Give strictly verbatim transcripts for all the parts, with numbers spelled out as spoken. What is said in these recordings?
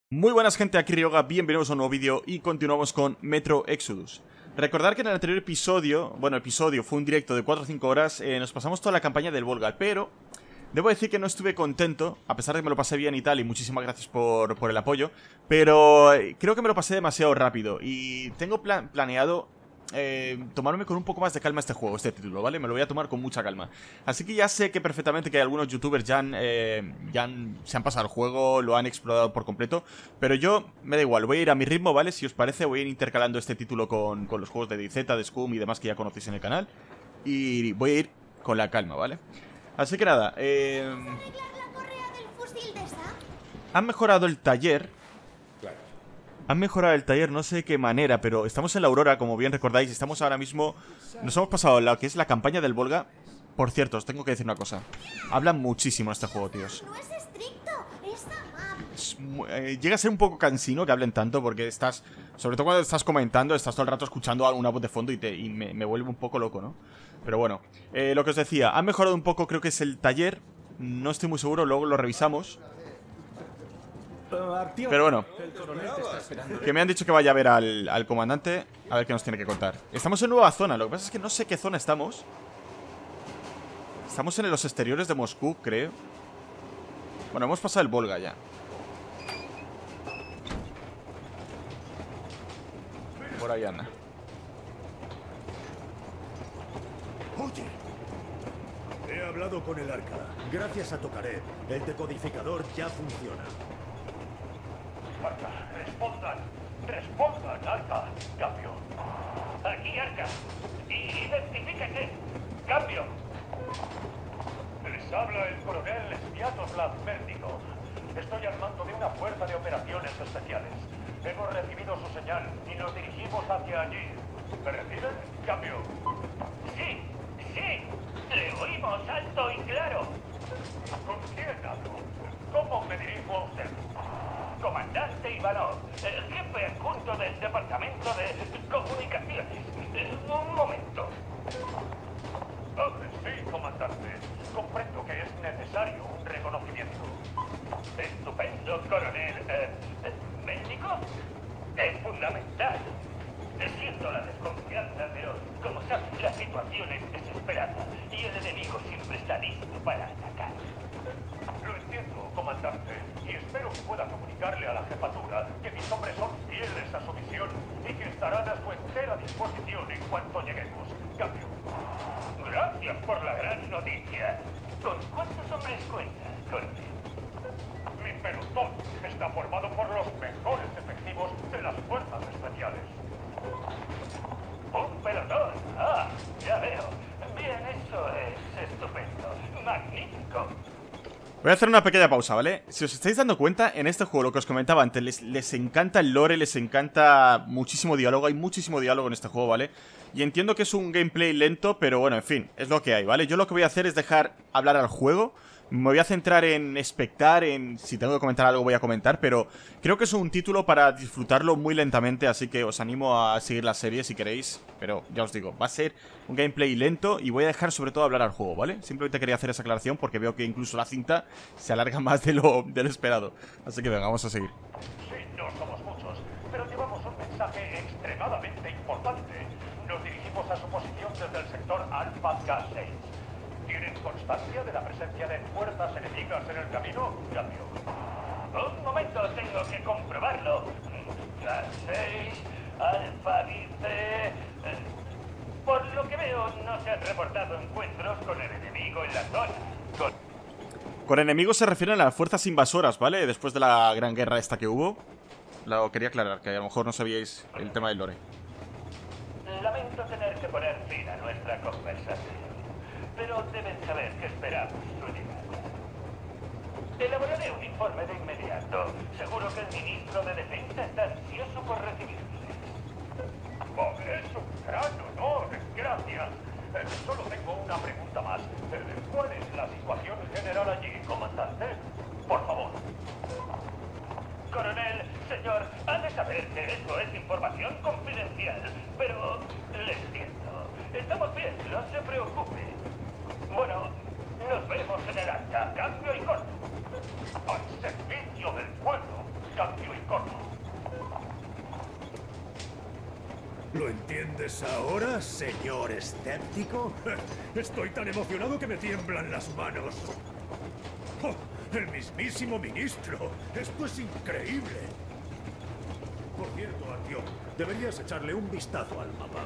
Muy buenas gente, aquí Ryoga, bienvenidos a un nuevo vídeo y continuamos con Metro Exodus. Recordar que en el anterior episodio, bueno, episodio, fue un directo de cuatro o cinco horas, eh, nos pasamos toda la campaña del Volga, pero debo decir que no estuve contento, a pesar de que me lo pasé bien y tal, y muchísimas gracias por, por el apoyo, pero eh, creo que me lo pasé demasiado rápido y tengo plan planeado eh, tomarme con un poco más de calma este juego, este título, ¿vale? Me lo voy a tomar con mucha calma. Así que ya sé que perfectamente que algunos youtubers ya, han, eh, ya han, se han pasado el juego, lo han explorado por completo, pero yo me da igual, voy a ir a mi ritmo, ¿vale? Si os parece, voy a ir intercalando este título con, con los juegos de D Z, de Scum y demás que ya conocéis en el canal, y voy a ir con la calma, ¿vale? Así que nada, eh... han mejorado el taller. Han mejorado el taller, no sé de qué manera, pero estamos en la Aurora, como bien recordáis. Estamos ahora mismo... Nos hemos pasado lo que es la campaña del Volga. Por cierto, os tengo que decir una cosa. Hablan muchísimo en este juego, tíos. No es estricto, es amable. Es muy, eh, llega a ser un poco cansino que hablen tanto, porque estás... Sobre todo cuando estás comentando, estás todo el rato escuchando una voz de fondo y, te, y me, me vuelve un poco loco, ¿no? Pero bueno, eh, lo que os decía, han mejorado un poco, creo que es el taller. No estoy muy seguro, luego lo revisamos. Pero bueno, que me han dicho que vaya a ver al, al comandante. A ver qué nos tiene que contar. Estamos en nueva zona, lo que pasa es que no sé qué zona estamos. Estamos en los exteriores de Moscú, creo. Bueno, hemos pasado el Volga ya. Por ahí anda. Oye, he hablado con el Arca. Gracias a Tokarev, el decodificador ya funciona. Arca, respondan, respondan, Arca. Cambio. Aquí, Arca. Y identifíquese. Cambio. Les habla el coronel Sviatoslav Vértigo. Estoy al mando de una fuerza de operaciones especiales. Hemos recibido su señal y nos dirigimos hacia allí. ¿Me reciben? Cambio. Sí, sí. Le oímos alto y claro. ¿Con quién hablo? ¿Cómo me dirijo a usted? Comandante Ivanov, el jefe adjunto del Departamento de Comunicaciones. Un momento. Oh, sí, comandante. Comprendo que es necesario un reconocimiento. Estupendo, coronel. Eh, ¿Médico? Es fundamental. Siento la desconfianza, pero como sabes, la situación es desesperada y el enemigo siempre está listo para atacar. Lo entiendo, comandante, y espero que pueda comunicarle a la jefatura que mis hombres son fieles a su misión y que estarán a su entera disposición en cuanto lleguemos. Cambio. Gracias por la gran noticia. ¿Con cuántos hombres cuentas, coronel? Mi pelotón está formado por los mejores efectivos de las fuerzas especiales. ¡Un pelotón! ¡Ah! Ya veo. Bien, eso es estupendo. Magnífico. Voy a hacer una pequeña pausa, ¿vale? Si os estáis dando cuenta, en este juego, lo que os comentaba antes, les, les encanta el lore, les encanta muchísimo diálogo. Hay muchísimo diálogo en este juego, ¿vale? Y entiendo que es un gameplay lento, pero bueno, en fin, es lo que hay, ¿vale? Yo lo que voy a hacer es dejar hablar al juego. Me voy a centrar en expectar, en si tengo que comentar algo voy a comentar, pero creo que es un título para disfrutarlo muy lentamente, así que os animo a seguir la serie si queréis, pero ya os digo, va a ser un gameplay lento y voy a dejar sobre todo hablar al juego, ¿vale? Simplemente quería hacer esa aclaración porque veo que incluso la cinta se alarga más de lo, de lo esperado, así que venga, vamos a seguir. Sí, no somos muchos, pero llevamos un mensaje extremadamente importante. Nos dirigimos a su posición desde el sector Alpha K seis. ¿Tienen constancia de la presencia de fuerzas enemigas en el camino? Cambio. Un momento, tengo que comprobarlo. K seis, Alfa dice... Por lo que veo, no se han reportado encuentros con el enemigo en la zona. Con... Con enemigos se refieren a las fuerzas invasoras, ¿vale? Después de la gran guerra esta que hubo. Lo quería aclarar, que a lo mejor no sabíais el tema del lore. Lamento tener que poner fin a nuestra conversación. Pero deben saber que esperamos su llegada. Elaboraré un informe de inmediato. Seguro que el ministro de Defensa está ansioso por recibirle. Oh, es un gran honor. Gracias. Eh, solo tengo una pregunta más. Eh, ¿Cuál es la situación general allí, comandante? Por favor. Coronel, señor, ha de saber que esto es información confidencial. Pero le entiendo. Estamos bien, no se preocupe. Bueno, nos vemos en el acta. Cambio y corto. Al servicio del pueblo. Cambio y ¿Lo entiendes ahora, señor escéptico? Estoy tan emocionado que me tiemblan las manos. ¡Oh! ¡El mismísimo ministro! ¡Esto es increíble! Por cierto, Artyom, deberías echarle un vistazo al mapa.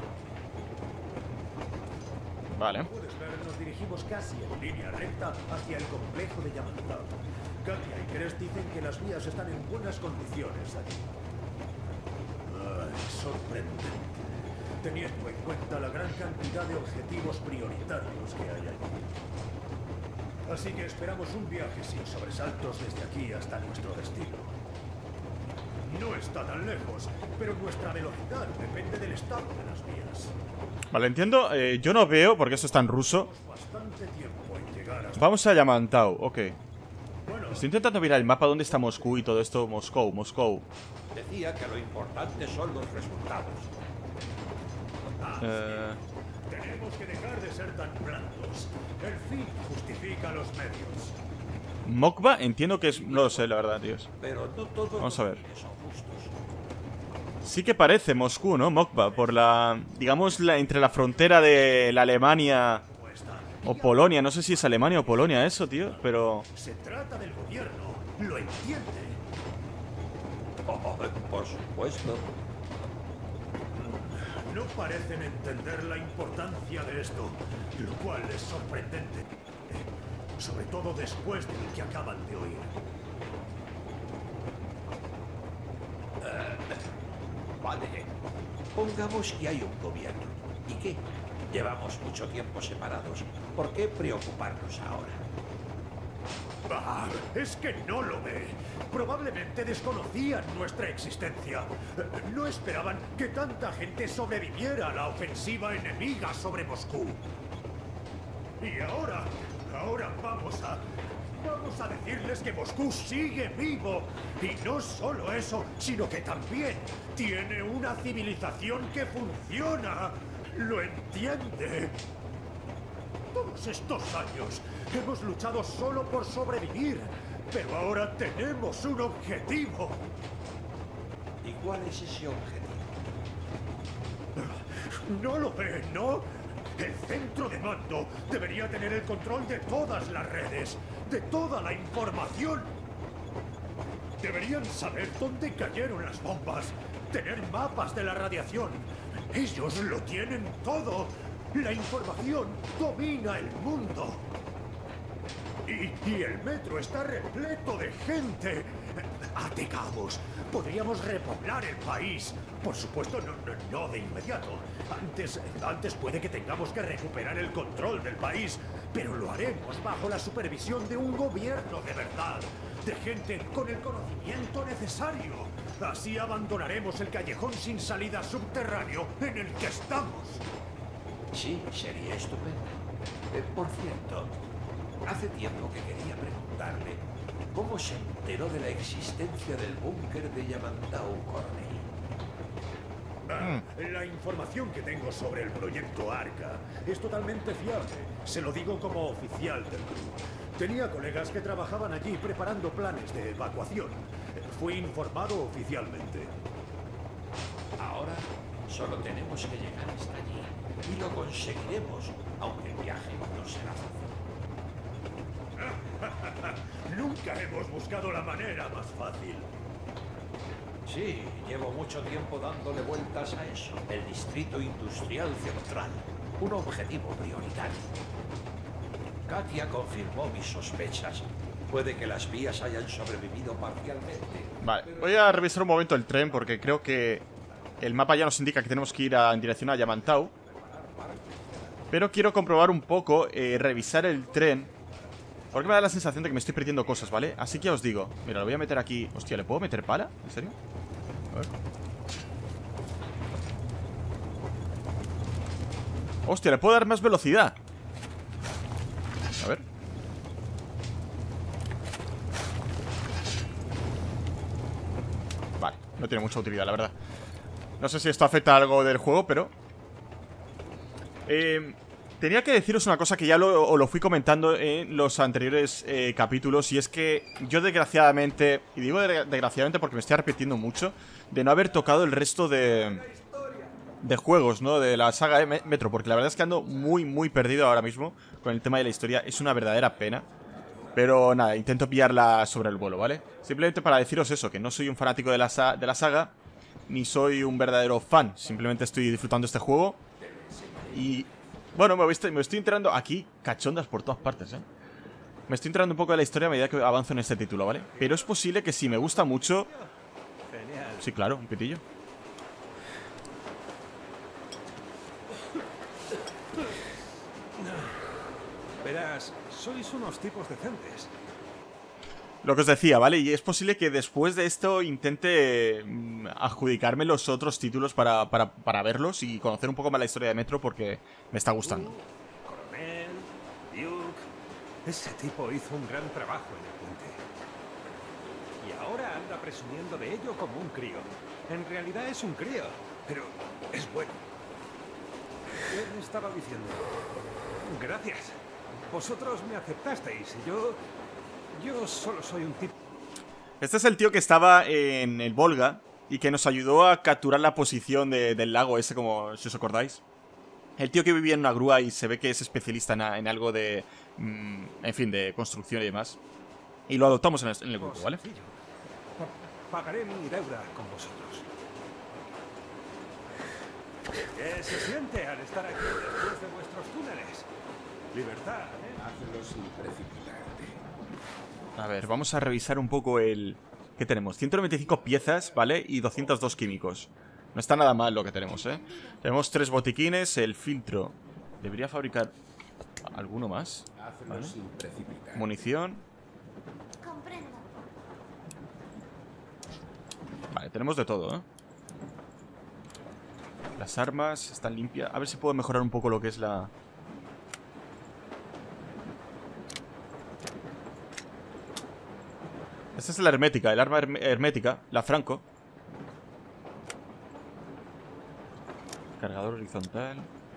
Vale. Puedes ver, nos dirigimos casi en línea recta hacia el complejo de Yamantau. Katia y Crest dicen que las vías están en buenas condiciones allí. Ay, sorprendente. Teniendo en cuenta la gran cantidad de objetivos prioritarios que hay allí. Así que esperamos un viaje sin sobresaltos desde aquí hasta nuestro destino. No está tan lejos, pero nuestra velocidad depende del estado de las vías. Vale, entiendo. Eh, yo no veo, porque eso está en ruso. Bastante tiempo en llegar hasta... Vamos a Yamantau, ok. Bueno, Estoy intentando mirar el mapa donde está Moscú y todo esto. Moscú, Moscú. Decía que lo importante son los resultados. Eh, tenemos que dejar de ser tan blandos. El fin justifica los medios. Mokba, entiendo que es... No lo sé, la verdad, tíos. Pero no todos Vamos a ver. los fines son justos. Sí que parece Moscú, ¿no? Mokba, por la... Digamos, la, entre la frontera de la Alemania o Polonia. No sé si es Alemania o Polonia eso, tío, pero... Se trata del gobierno. ¿Lo entiende? Oh, por supuesto. No parecen entender la importancia de esto, lo cual es sorprendente. Sobre todo después de lo que acaban de oír. Uh, vale. Pongamos que hay un gobierno. ¿Y qué? Llevamos mucho tiempo separados. ¿Por qué preocuparnos ahora? Ah, es que no lo ve. Probablemente desconocían nuestra existencia. No esperaban que tanta gente sobreviviera a la ofensiva enemiga sobre Moscú. Y ahora, ahora vamos a... Vamos a decirles que Moscú sigue vivo. Y no solo eso, sino que también tiene una civilización que funciona. ¿Lo entiende? Todos estos años hemos luchado solo por sobrevivir, pero ahora tenemos un objetivo. ¿Y cuál es ese objetivo? No lo ve, ¿no? El centro de mando debería tener el control de todas las redes, de toda la información. Deberían saber dónde cayeron las bombas, tener mapas de la radiación. Ellos lo tienen todo. La información domina el mundo. Y, y el metro está repleto de gente. Atacamos. Podríamos repoblar el país. Por supuesto, no, no, no de inmediato. Antes, antes puede que tengamos que recuperar el control del país. Pero lo haremos bajo la supervisión de un gobierno de verdad. De gente con el conocimiento necesario. Así abandonaremos el callejón sin salida subterráneo en el que estamos. Sí, sería estupendo. Eh, por cierto, hace tiempo que quería preguntarle cómo se enteró de la existencia del búnker de Yamantau Corney. Ah, la información que tengo sobre el proyecto Arca es totalmente fiable. Se lo digo como oficial del club. Tenía colegas que trabajaban allí preparando planes de evacuación. Fui informado oficialmente. Ahora solo tenemos que llegar hasta allí. Y lo conseguiremos, aunque el viaje no será fácil. Nunca hemos buscado la manera más fácil. Sí, llevo mucho tiempo dándole vueltas a eso. El distrito industrial central. Un objetivo prioritario. Katia confirmó mis sospechas. Puede que las vías hayan sobrevivido parcialmente. Vale, voy a revisar un momento el tren porque creo que el mapa ya nos indica que tenemos que ir a, en dirección a Yamantau. Pero quiero comprobar un poco, eh, revisar el tren, porque me da la sensación de que me estoy perdiendo cosas, ¿vale? Así que os digo, mira, lo voy a meter aquí. Hostia, ¿le puedo meter pala? ¿En serio? A ver. Hostia, le puedo dar más velocidad. A ver. Vale, no tiene mucha utilidad, la verdad. No sé si esto afecta a algo del juego, pero... Eh, tenía que deciros una cosa que ya lo, o lo fui comentando en los anteriores eh, capítulos. Y es que yo desgraciadamente, y digo desgraciadamente porque me estoy arrepintiendo mucho de no haber tocado el resto de... de juegos, ¿no? De la saga de Metro, porque la verdad es que ando muy, muy perdido ahora mismo con el tema de la historia. Es una verdadera pena. Pero nada, intento pillarla sobre el vuelo, ¿vale? Simplemente para deciros eso, que no soy un fanático de la, sa de la saga, ni soy un verdadero fan. Simplemente estoy disfrutando este juego. Y bueno, me estoy, me estoy enterando aquí, cachondas por todas partes, ¿eh? Me estoy enterando un poco de la historia a medida que avanzo en este título, ¿vale? Pero es posible que si me gusta mucho... Sí, claro, un pitillo. Verás, sois unos tipos decentes. Lo que os decía, ¿vale? Y es posible que después de esto intente mm, adjudicarme los otros títulos para, para, para verlos y conocer un poco más la historia de Metro porque me está gustando. Coronel, Duke... Ese tipo hizo un gran trabajo en el puente. Y ahora anda presumiendo de ello como un crío. En realidad es un crío, pero es bueno. ¿Qué estaba diciendo? Gracias. Vosotros me aceptasteis y yo... Yo solo soy un tipo... Este es el tío que estaba en el Volga y que nos ayudó a capturar la posición de, del lago ese, como si os acordáis. El tío que vivía en una grúa y se ve que es especialista en, en algo de... Mmm, en fin, de construcción y demás. Y lo adoptamos en el, en el grupo, ¿vale? Pagaré mi deuda con vosotros. ¿Qué se siente al estar aquí después de vuestros túneles? Libertad, ¿eh? Hazlo sin precipitarte. A ver, vamos a revisar un poco el... ¿Qué tenemos? ciento noventa y cinco piezas, ¿vale? Y doscientos dos químicos. No está nada mal lo que tenemos, ¿eh? Tenemos tres botiquines, el filtro. Debería fabricar alguno más, ¿vale? Sin precipitar. Munición. Comprendo. Vale, tenemos de todo, ¿eh? Las armas están limpias. A ver si puedo mejorar un poco lo que es la... Esta es la hermética, el arma hermética, la Franco. Cargador horizontal.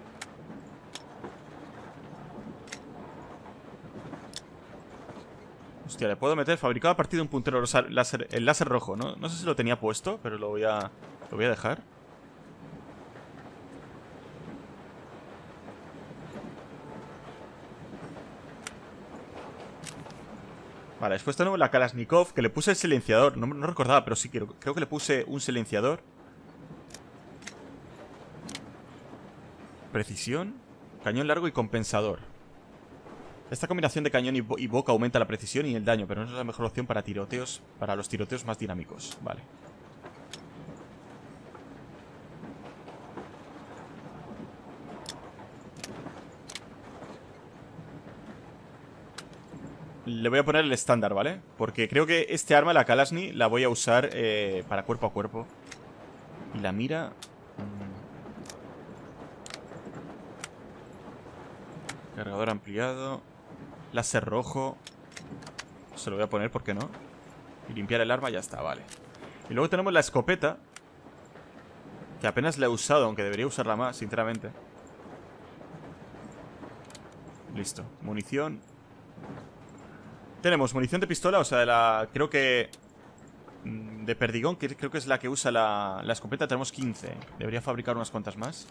Hostia, le puedo meter fabricado a partir de un puntero láser, el láser rojo, ¿no? No sé si lo tenía puesto, pero lo voy a, lo voy a dejar. Vale, después tenemos la Kalashnikov, que le puse el silenciador. No, no recordaba, pero sí creo, creo que le puse un silenciador. Precisión, cañón largo y compensador. Esta combinación de cañón y, bo y boca aumenta la precisión y el daño, pero no es la mejor opción para tiroteos, para los tiroteos más dinámicos. Vale. Le voy a poner el estándar, ¿vale? Porque creo que este arma, la Kalashni, la voy a usar eh, para cuerpo a cuerpo. Y la mira... Mmm. Cargador ampliado. Láser rojo. Se lo voy a poner, ¿por qué no? Y limpiar el arma, ya está, vale. Y luego tenemos la escopeta, que apenas la he usado, aunque debería usarla más, sinceramente. Listo, munición. Tenemos munición de pistola, o sea, de la... Creo que... De perdigón, que creo que es la que usa la, la escopeta. Tenemos quince. Debería fabricar unas cuantas más.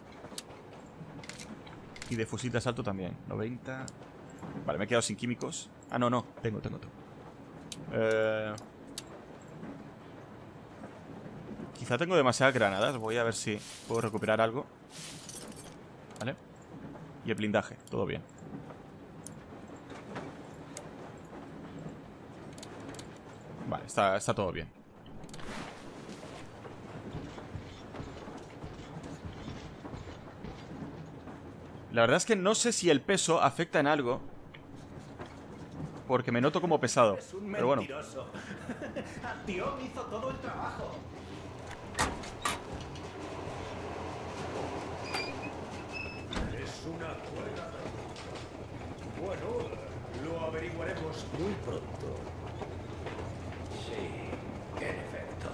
Y de fusil de asalto también. noventa. Vale, me he quedado sin químicos. Ah, no, no. Tengo, tengo, tengo. Eh... Quizá tengo demasiadas granadas. Voy a ver si puedo recuperar algo. Vale. Y el blindaje. Todo bien. Vale, está, está todo bien. La verdad es que no sé si el peso afecta en algo, porque me noto como pesado. Es un pero bueno. mentiroso. Tío hizo todo el trabajo. Es una cuerda. Bueno, lo averiguaremos muy pronto. Sí, en efecto.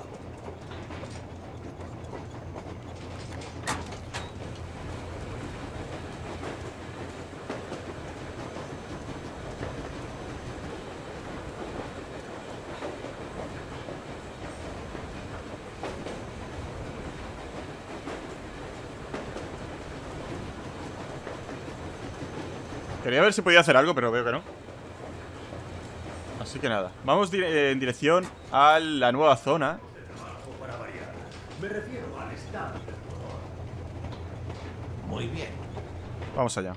Quería ver si podía hacer algo, pero veo que no. Así que nada, vamos dire en dirección a la nueva zona. Para variar. Me refiero al estado. Muy bien. Vamos allá.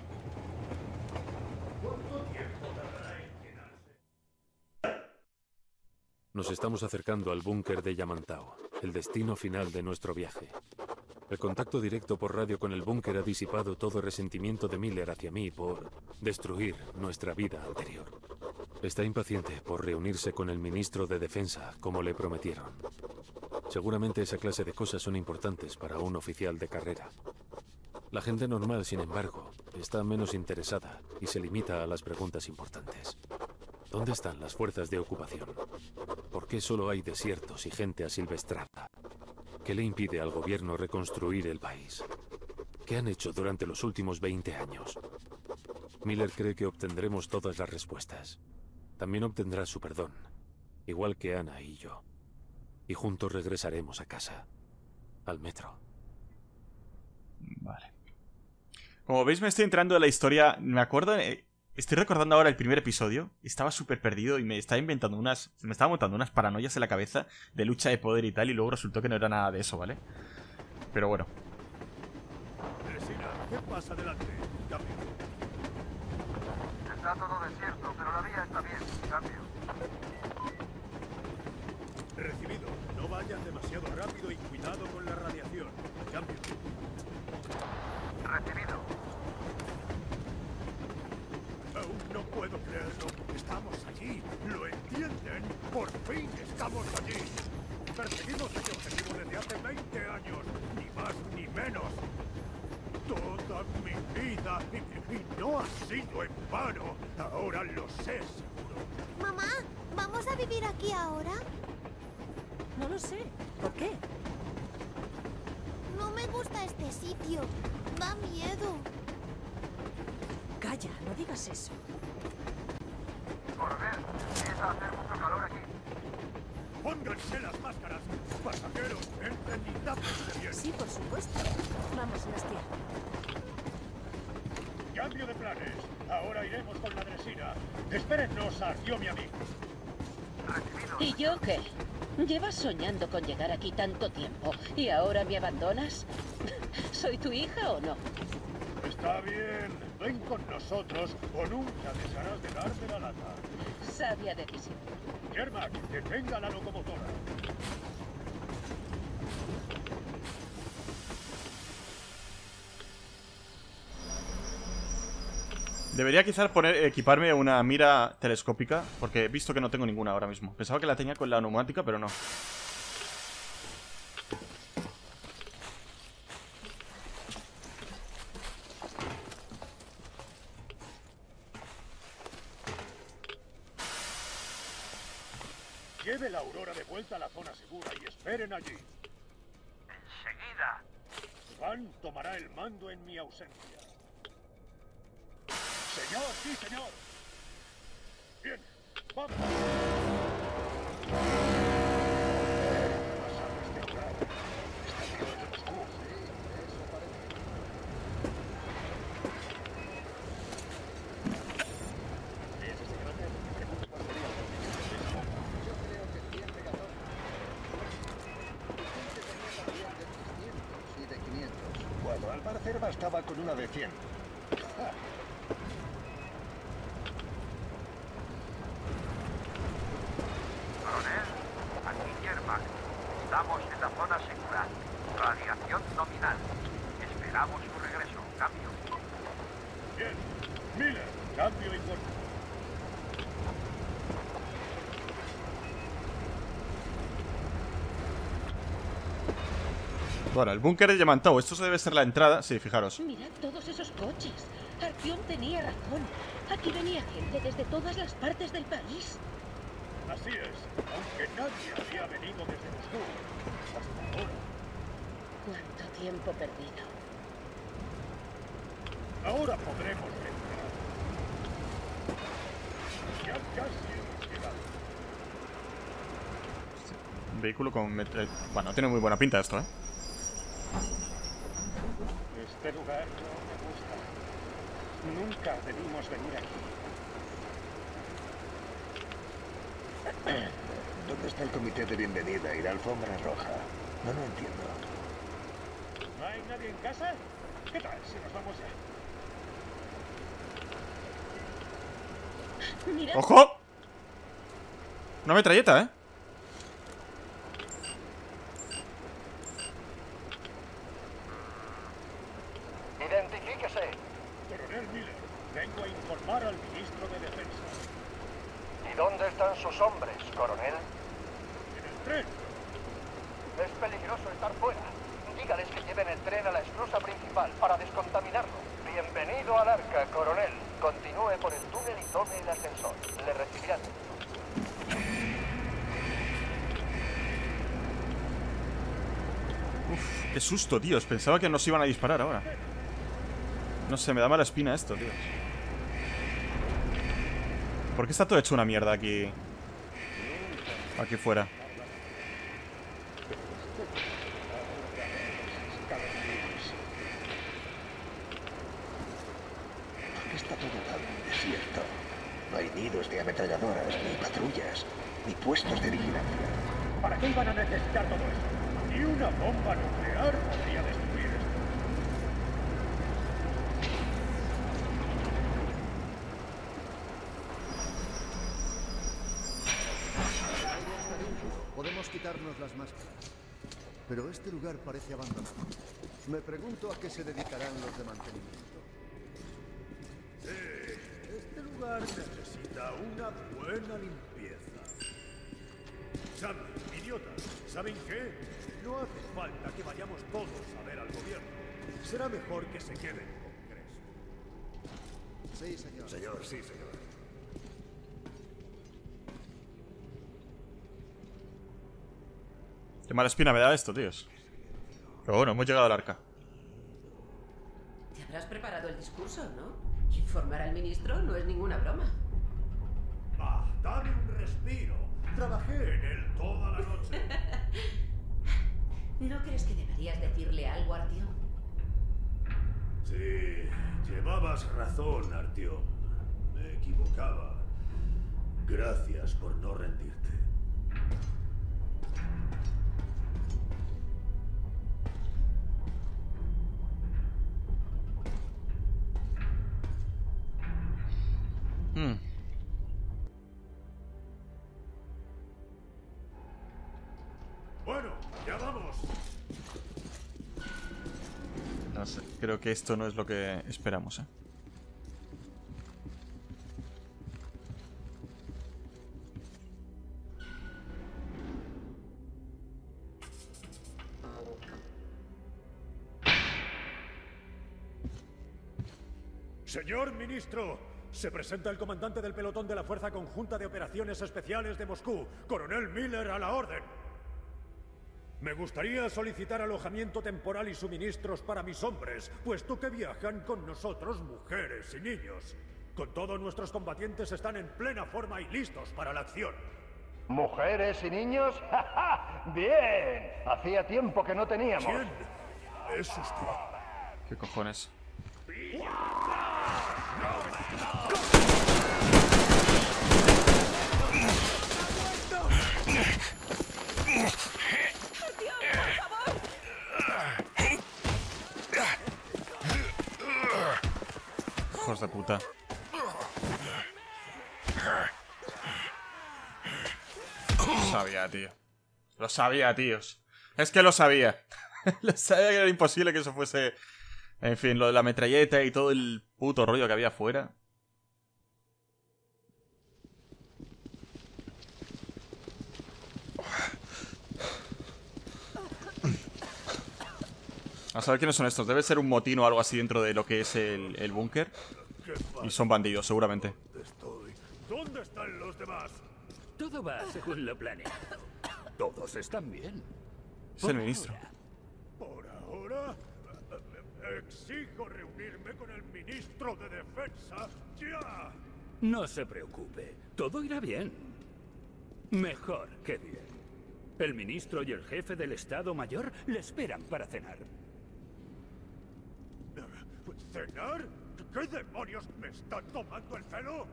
Nos estamos acercando al búnker de Yamantau, el destino final de nuestro viaje. El contacto directo por radio con el búnker ha disipado todo resentimiento de Miller hacia mí por destruir nuestra vida anterior. Está impaciente por reunirse con el ministro de Defensa, como le prometieron. Seguramente esa clase de cosas son importantes para un oficial de carrera. La gente normal, sin embargo, está menos interesada y se limita a las preguntas importantes. ¿Dónde están las fuerzas de ocupación? ¿Por qué solo hay desiertos y gente asilvestrada? ¿Qué le impide al gobierno reconstruir el país? ¿Qué han hecho durante los últimos veinte años? Miller cree que obtendremos todas las respuestas. También obtendrá su perdón, igual que Ana y yo. Y juntos regresaremos a casa, al metro. Vale. Como veis, me estoy entrando en la historia. Me acuerdo... Eh, estoy recordando ahora el primer episodio. Estaba súper perdido y me estaba inventando unas... Me estaba montando unas paranoias en la cabeza de lucha de poder y tal. Y luego resultó que no era nada de eso, ¿vale? Pero bueno. Resina, ¿qué pasa adelante? Cambio. Está todo desierto, pero la vía está bien. Cambio. Recibido. No vayan demasiado rápido y cuidado con la radiación. Cambio. Recibido. Aún no puedo creerlo. Estamos allí. ¿Lo entienden? Por fin estamos allí. Perseguimos ese objetivo desde hace veinte años. Ni más ni menos. Toda mi vida. Y, y no ha sido en vano. Ahora lo sé seguro. Mamá, ¿vamos a vivir aquí ahora? No lo sé. ¿Por qué? No me gusta este sitio. Da miedo. Calla, no digas eso. Coronel, empieza a hacer mucho calor aquí. Pónganse las máscaras. Pasajeros, entren y tápense bien. Sí, por supuesto. Vamos, Nastia. Cambio de planes. Ahora iremos con la Dresina. Espérennos a Artyom y a mí. Recibido. ¿Y yo qué? Llevas soñando con llegar aquí tanto tiempo y ahora me abandonas. ¿Soy tu hija o no? Está bien. Ven con nosotros o nunca dejarás de darme la lata. Sabia decisión. Yermak, detenga la locomotora. Debería quizás poner, equiparme una mira telescópica, porque he visto que no tengo ninguna ahora mismo. Pensaba que la tenía con la neumática, pero no. Lleve la Aurora de vuelta a la zona segura y esperen allí. Enseguida. Van tomará el mando en mi ausencia. Señor, sí, señor. Bien, vamos. Bueno, al parecer bastaba con una de cien. Ah. Coronel, aquí Yermak. Estamos en la zona segura. Radiación nominal. Esperamos su regreso. Cambio. Bien. Miller, cambio y corto. Bueno, el búnker de Yamantau. Esto debe ser la entrada. Sí, fijaros. Mirad todos esos coches. Artyom tenía razón. Aquí venía gente desde todas las partes del país. Así es, aunque nadie había venido desde Moscú hasta ahora. Cuánto tiempo perdido. Ahora podremos entrar. Ya casi hemos llegado. Un vehículo con... met- Bueno, tiene muy buena pinta esto, ¿eh? Este lugar no me gusta. Nunca debimos venir aquí. ¿Dónde está el comité de bienvenida y la alfombra roja? No lo entiendo. ¿No hay nadie en casa? ¿Qué tal si nos vamos ya? Mira. ¡Ojo! Una metralleta, ¿eh? Identifíquese. Coronel Miller, vengo a informar al ministro de Defensa. ¿Y dónde están sus hombres, coronel? En el tren. Es peligroso estar fuera. Dígales que lleven el tren a la esclusa principal para descontaminarlo. Bienvenido al Arca, coronel. Continúe por el túnel y tome el ascensor. Le recibirán. Qué susto, tíos. Pensaba que nos iban a disparar ahora. No sé, me da mala espina esto, tíos. ¿Por qué está todo hecho una mierda aquí? Aquí fuera. ¿Por qué está todo tan desierto? No hay nidos de ametralladoras, ni patrullas, ni puestos de vigilancia. ¿Para qué iban a necesitar todo esto? Ni una bomba nuclear podría destruir esto. Podemos quitarnos las máscaras. Pero este lugar parece abandonado. Me pregunto a qué se dedicarán los de mantenimiento. Sí, este lugar necesita una buena limpieza. ¿Saben, idiotas? ¿Saben qué? No hace falta que vayamos todos a ver al gobierno. Será mejor que se queden con Crespo. Sí, señor. Señor, sí, señor. Qué mala espina me da esto, tíos. Pero bueno, hemos llegado al arca. Te habrás preparado el discurso, ¿no? Informar al ministro no es ninguna broma. Ah, dame un respiro. Trabajé en él toda la noche. ¿No crees que deberías decirle algo, Artyom? Sí, llevabas razón, Artyom. Me equivocaba. Gracias por no rendirte. Hmm. Bueno, ya vamos. No sé, creo que esto no es lo que esperamos, ¿eh? Señor ministro, se presenta el comandante del pelotón de la Fuerza Conjunta de Operaciones Especiales de Moscú, coronel Miller, a la orden. Me gustaría solicitar alojamiento temporal y suministros para mis hombres, puesto que viajan con nosotros mujeres y niños. Con todo, nuestros combatientes están en plena forma y listos para la acción. ¿Mujeres y niños? ¡Ja, ja! ¡Bien! Hacía tiempo que no teníamos. ¿Quién es usted? ¿Qué cojones? Hijos de puta. Lo sabía, tío. Lo sabía, tíos. Es que lo sabía. Lo sabía que era imposible que eso fuese... En fin, lo de la metralleta y todo el puto rollo que había afuera. A saber quiénes son estos. Debe ser un motín o algo así dentro de lo que es el, el búnker. Y son bandidos, seguramente. Estoy. ¿Dónde están los demás? Todo va según lo planeado. Todos están bien. Es el ministro. Por ahora, exijo reunirme con el ministro de Defensa ya. No se preocupe, todo irá bien. Mejor que bien. El ministro y el jefe del Estado Mayor le esperan para cenar. ¿Cenar? ¿Qué demonios me están tomando el pelo?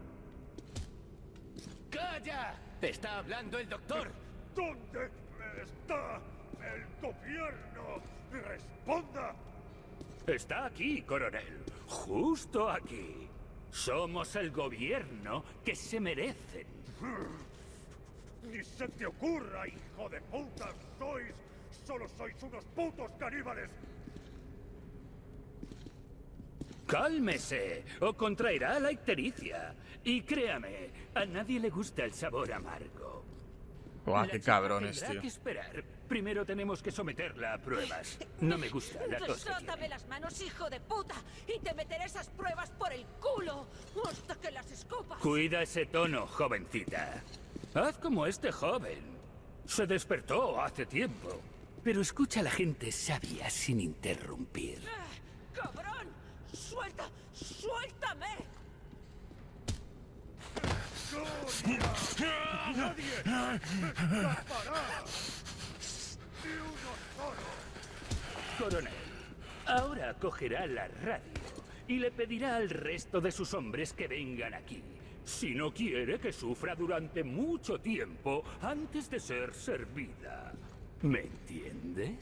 ¡Calla! ¡Te está hablando el doctor! ¿Dónde está el gobierno? ¡Responda! Está aquí, coronel. Justo aquí. Somos el gobierno que se merecen. ¡Ni se te ocurra, hijo de puta! ¡Sois... solo sois unos putos caníbales! Cálmese, o contraerá la ictericia. Y créame, a nadie le gusta el sabor amargo. Buah, La qué chica cabrones, tendrá tío. que esperar. Primero tenemos que someterla a pruebas. No me gusta la tos que Desátame tiene. las manos, hijo de puta, y te meteré esas pruebas por el culo hasta que las escupas. Cuida ese tono, jovencita. Haz como este joven. Se despertó hace tiempo. Pero escucha a la gente sabia sin interrumpir. ¡Eh, ¡Cabrón! ¡Suelta! ¡Suéltame! ¡Nadie me escapará! ¡Ni uno solo! Coronel, ahora cogerá la radio y le pedirá al resto de sus hombres que vengan aquí. Si no quiere que sufra durante mucho tiempo antes de ser servida. ¿Me entiende?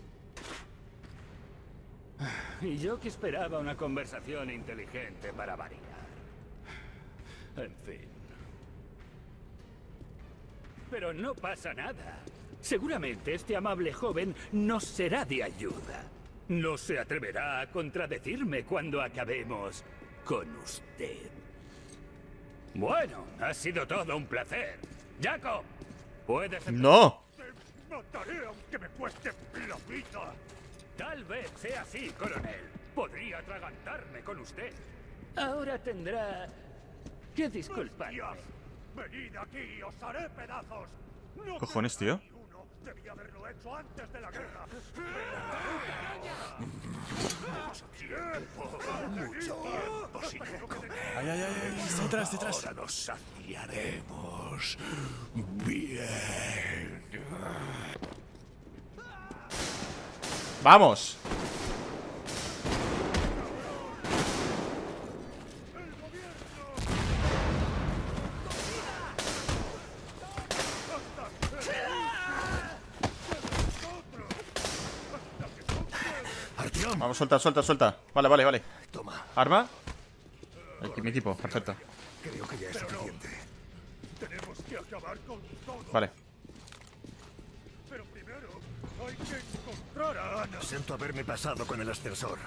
Y yo que esperaba una conversación inteligente para variar. En fin. Pero no pasa nada. Seguramente este amable joven nos será de ayuda. No se atreverá a contradecirme cuando acabemos con usted. Bueno, ha sido todo un placer. Jacob, puedes... ¡No! ¡Te mataré aunque me cueste la vida! Tal vez sea así, coronel. Podría atragantarme con usted. Ahora tendrá que disculparme. ¡Venid aquí y os haré pedazos! No Cojones, tío. debía haberlo hecho antes de la guerra. Mucho tiempo sin comer. Ay, ay, ay, está detrás, detrás. Ahora nos saciaremos bien. ¡Vamos! Vamos, suelta, suelta, suelta. Vale, vale, vale. Toma. ¿Arma? Aquí mi equipo, perfecto. Creo que ya es suficiente. Tenemos que acabar con todo. Vale. Pero primero hay que encontrar a Ana. Siento haberme pasado con el ascensor.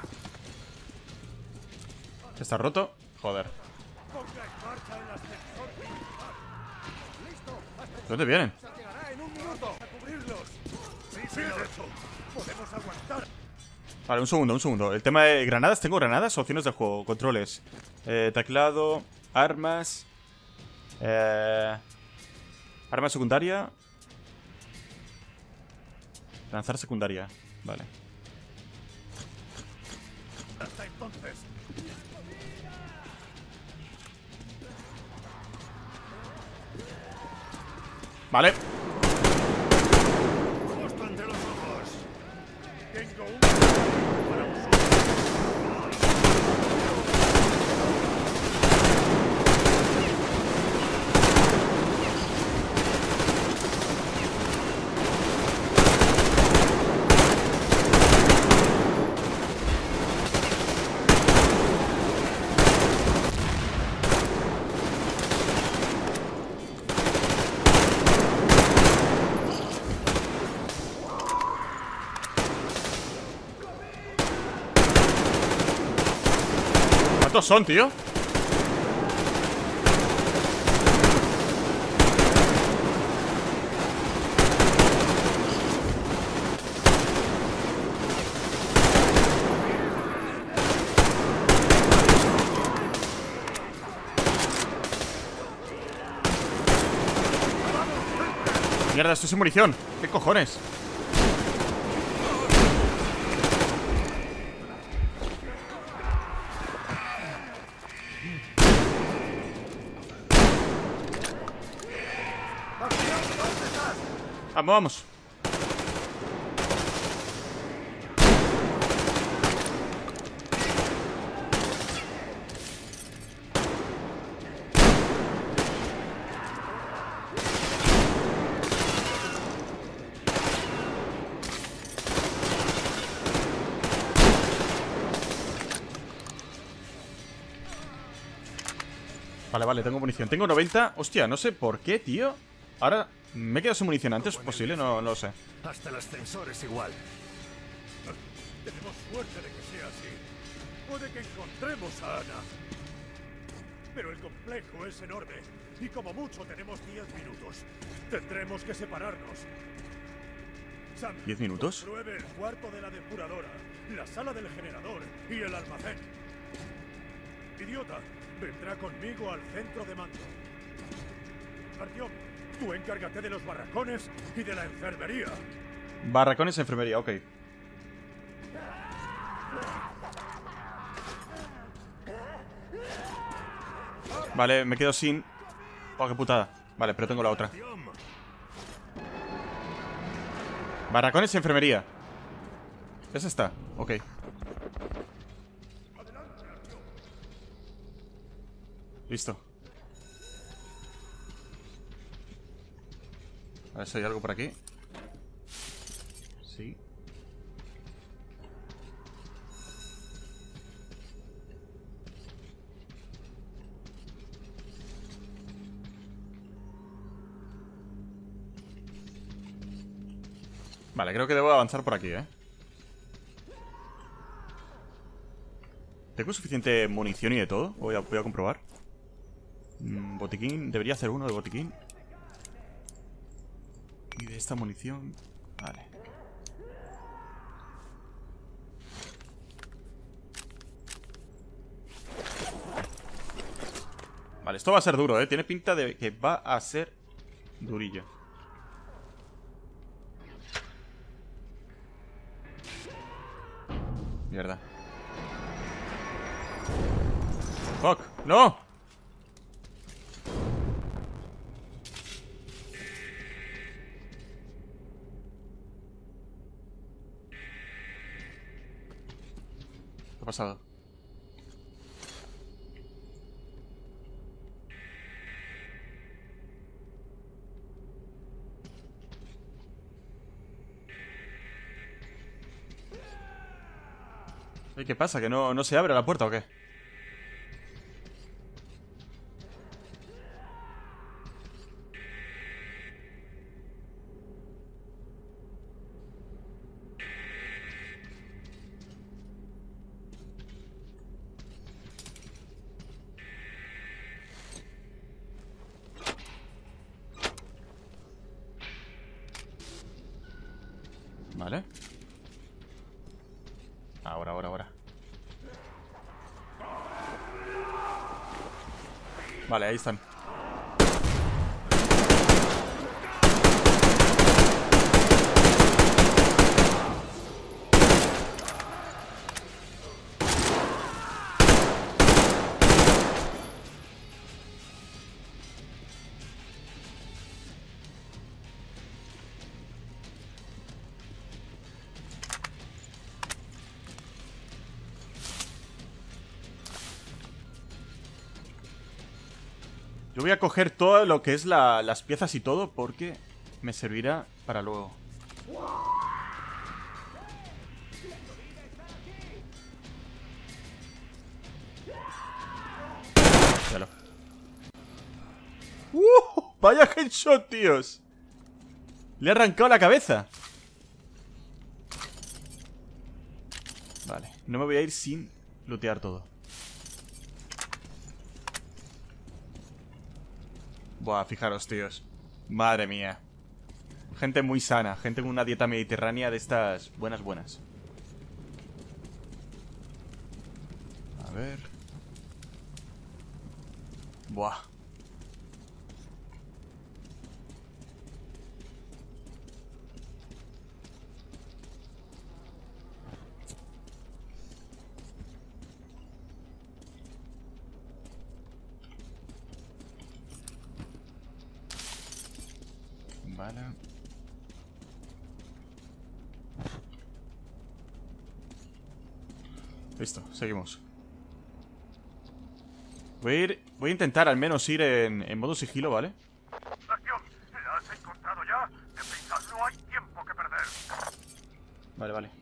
¿Está roto? Joder. Ponga en marcha el ascensor principal. ¡Listo! ¿De dónde vienen? ¡Se llegará en un minuto! ¡A cubrirlos! ¡Sí, sí, hecho! ¡Podemos aguantar! Vale, un segundo, un segundo. El tema de granadas. ¿Tengo granadas? Opciones del juego. Controles. Eh, teclado. Armas. Eh, arma secundaria. Lanzar secundaria. Vale. Hasta entonces. Vale. Justo entre los ojos. Tengo un... para vosotros. ¿Cuántos son, tío? Mierda, estoy sin munición. ¿Qué cojones? Vamos, vamos. Vale, vale, tengo munición. Tengo noventa. Hostia, no sé por qué, tío. Ahora me he quedado sin munición antes. ¿Es posible? No, no lo sé. Hasta el ascensor es igual. Tenemos suerte de que sea así. Puede que encontremos a Ana. Pero el complejo es enorme. Y como mucho tenemos diez minutos. Tendremos que separarnos. Sam, ¿diez minutos? pruebe el cuarto de la depuradora, la sala del generador y el almacén. Idiota, vendrá conmigo al centro de mando. Artyom, tú encárgate de los barracones y de la enfermería. Barracones, enfermería, ok. Vale, me quedo sin... Oh, qué putada. Vale, pero tengo la otra. Barracones y enfermería. ¿Es esta? Ok. Listo. A ver si hay algo por aquí. Sí. Vale, creo que debo avanzar por aquí, ¿eh? ¿Tengo suficiente munición y de todo? Voy a, voy a comprobar. Mm, botiquín, debería hacer uno de botiquín. Y de esta munición... Vale. Vale, esto va a ser duro, ¿eh? Tiene pinta de que va a ser durillo. Mierda. ¡Fuck! ¡No! ¿Qué ha pasado? ¿Qué pasa? ¿Que no, no se abre la puerta o qué? Vale. Ahora, ahora, ahora. Vale, ahí están. Yo voy a coger todo lo que es la, las piezas y todo, porque me servirá para luego. Míralo. ¡Uh! ¡Vaya headshot, tíos! Le he arrancado la cabeza. Vale, no me voy a ir sin lootear todo. Buah, fijaros, tíos. Madre mía. Gente muy sana. Gente con una dieta mediterránea de estas buenas, buenas. A ver. Buah. Vale. Listo, seguimos. Voy a ir, voy a intentar al menos ir en, en modo sigilo, ¿vale? Acción, ¿la has encontrado ya? Deprisa, no hay tiempo que perder. Vale, vale.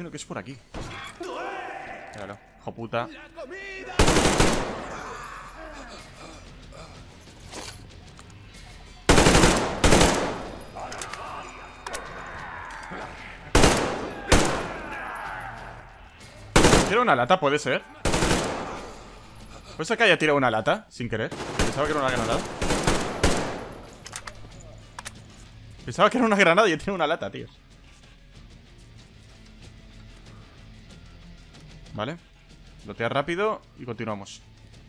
Imagino que es por aquí. Claro, hijo puta. ¿Tira una lata? ¿Puede ser? ¿Puede ser que haya tirado una lata? Sin querer. Pensaba que era una granada. Pensaba que era una granada y he tirado una lata, tío. Vale. Lotea rápido y continuamos.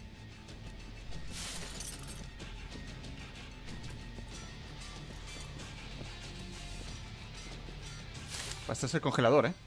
Este es el congelador, ¿eh?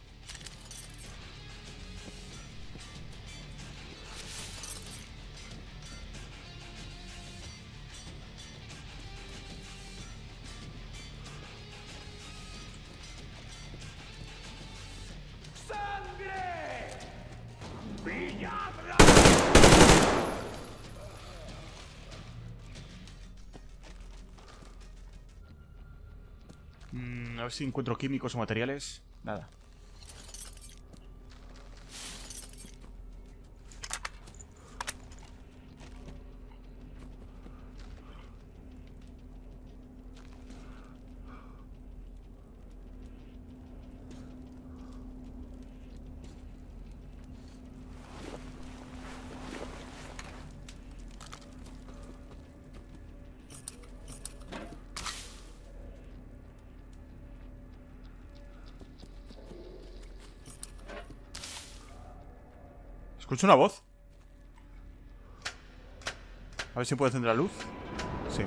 Mm, a ver si encuentro químicos o materiales. Nada. Escucho una voz. A ver si puedo encender la luz. Sí.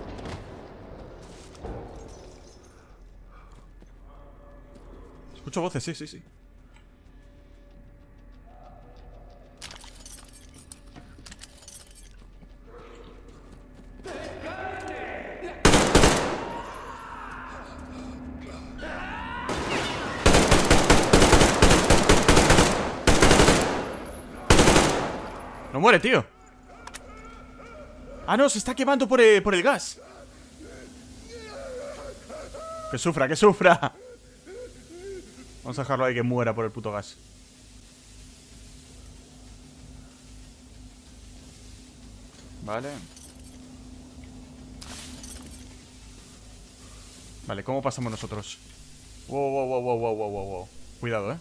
Escucho voces, sí, sí, sí. No muere, tío. Ah, no, se está quemando por el, por el gas. Que sufra, que sufra. Vamos a dejarlo ahí que muera por el puto gas. Vale. Vale, ¿cómo pasamos nosotros? Wow, wow, wow, wow, wow, wow, wow. Cuidado, eh.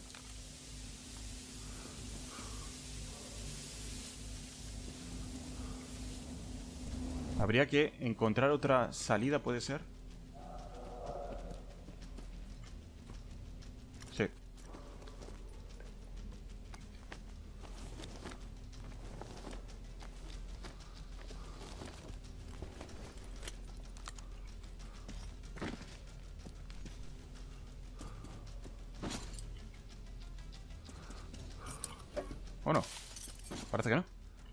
Habría que encontrar otra salida, ¿puede ser? Sí. ¿O no? Parece que no.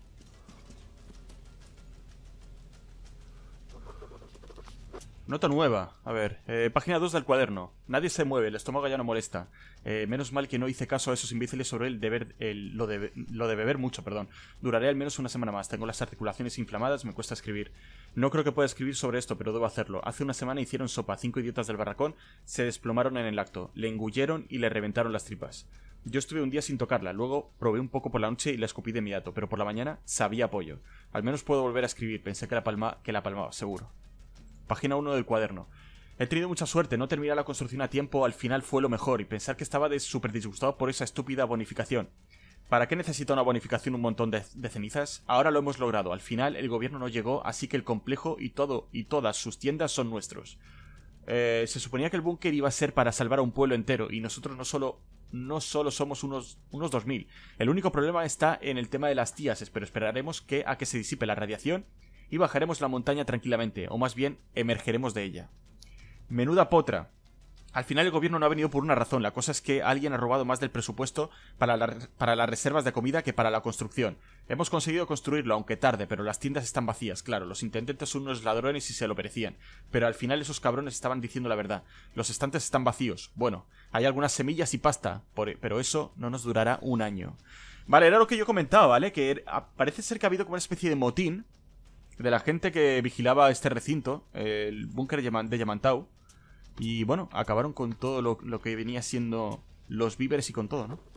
Nota nueva, a ver, eh, página dos del cuaderno. Nadie se mueve, el estómago ya no molesta. eh, Menos mal que no hice caso a esos imbéciles sobre el deber, el, lo, de, lo de beber mucho, perdón. Duraré al menos una semana más, tengo las articulaciones inflamadas, me cuesta escribir. No creo que pueda escribir sobre esto, pero debo hacerlo. Hace una semana hicieron sopa, cinco idiotas del barracón se desplomaron en el acto. Le engulleron y le reventaron las tripas. Yo estuve un día sin tocarla, luego probé un poco por la noche y la escupí de inmediato, pero por la mañana sabía pollo. Al menos puedo volver a escribir, pensé que la, palma, que la palmaba, seguro. Página uno del cuaderno. He tenido mucha suerte, no terminar la construcción a tiempo al final fue lo mejor y pensar que estaba de súper disgustado por esa estúpida bonificación. ¿Para qué necesita una bonificación un montón de, de cenizas? Ahora lo hemos logrado, al final el gobierno no llegó, así que el complejo y todo y todas sus tiendas son nuestros. Eh, se suponía que el búnker iba a ser para salvar a un pueblo entero y nosotros no solo, no solo somos unos, unos dos mil. El único problema está en el tema de las tías, pero esperaremos que a que se disipe la radiación y bajaremos la montaña tranquilamente, o más bien, emergeremos de ella. Menuda potra. Al final el gobierno no ha venido por una razón, la cosa es que alguien ha robado más del presupuesto para, la, para las reservas de comida que para la construcción. Hemos conseguido construirlo, aunque tarde, pero las tiendas están vacías, claro, los intendentes son unos ladrones y se lo merecían. Pero al final esos cabrones estaban diciendo la verdad. Los estantes están vacíos. Bueno, hay algunas semillas y pasta, por, pero eso no nos durará un año. Vale, era lo que yo comentaba, ¿vale? Que parece ser que ha habido como una especie de motín de la gente que vigilaba este recinto, el búnker de Yamantau. Y bueno, acabaron con todo lo, lo que venía siendo los víveres y con todo, ¿no?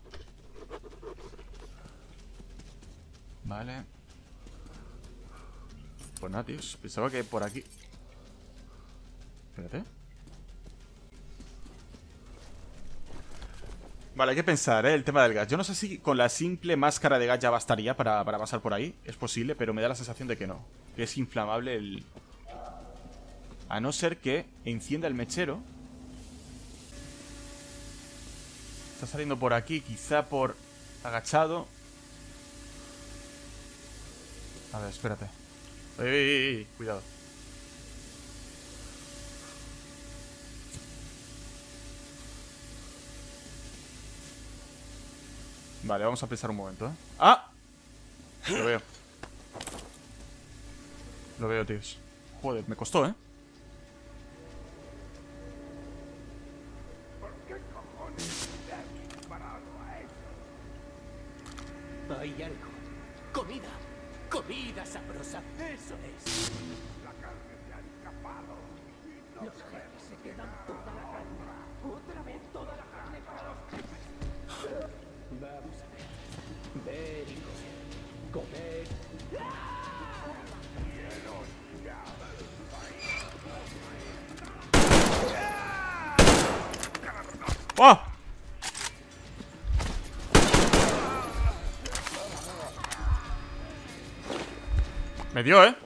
Vale. Pues nada, tíos. Pensaba que por aquí... Espérate. Vale, hay que pensar, ¿eh? El tema del gas. Yo no sé si con la simple máscara de gas ya bastaría para, para pasar por ahí. Es posible, pero me da la sensación de que no. Que es inflamable el... A no ser que encienda el mechero. Está saliendo por aquí, quizá por agachado. A ver, espérate. ¡Ey, ey, ey! Cuidado. Vale, vamos a pensar un momento, ¿eh? ¡Ah! Lo veo. Lo veo, tíos. Joder, me costó, ¿eh? Hay algo. Comida. Comida sabrosa. Eso es. La carne se ha escapado. No los jefes se quedan toda la carne. Otra vez toda la carne para los jefes. Vamos a ver. Ver y comer. Comer. ¡Oh! Me dio, ¿eh?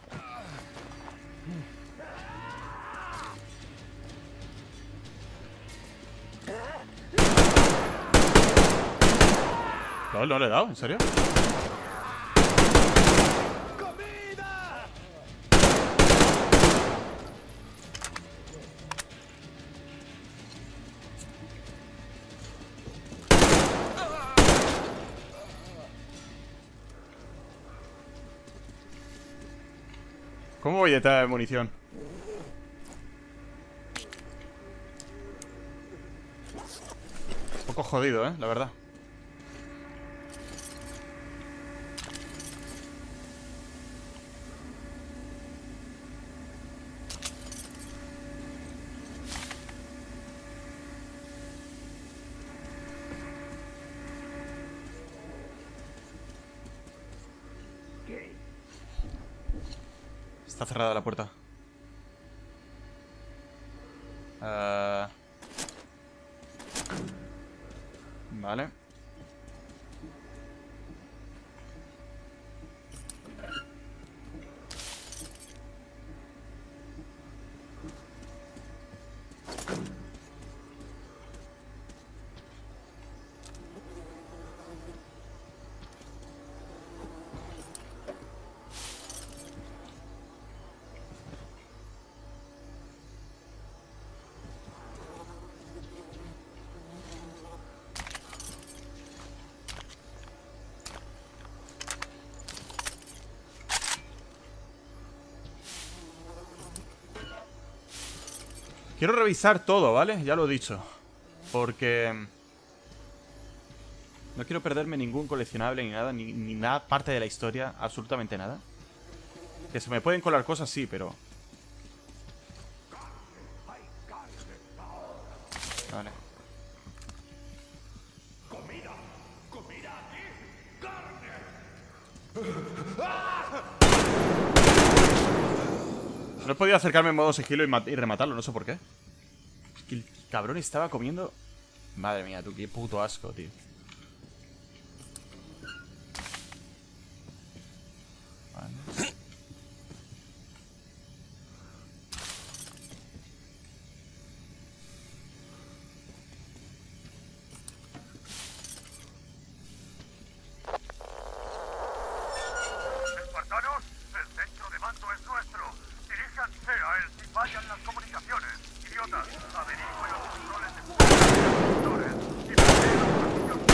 No, no le he dado, ¿en serio? ¿Cómo voy a estar de munición? Un poco jodido, ¿eh? La verdad. Está cerrada la puerta. Uh... Vale. Quiero revisar todo, ¿vale? Ya lo he dicho. Porque... no quiero perderme ningún coleccionable ni nada, ni, ni nada parte de la historia, absolutamente nada. Que se me pueden colar cosas, sí, pero... Vale. Comida, comida aquí, No he podido acercarme en modo sigilo y, y rematarlo, no sé por qué. Es que el cabrón estaba comiendo... Madre mía, tú, qué puto asco, tío. Vale. Espartanos, el centro de mando es nuestro. Diríjanse a él si fallan las comunicaciones. Idiotas, averigüen los controles de fuego de los conductores y preparen los pasillos.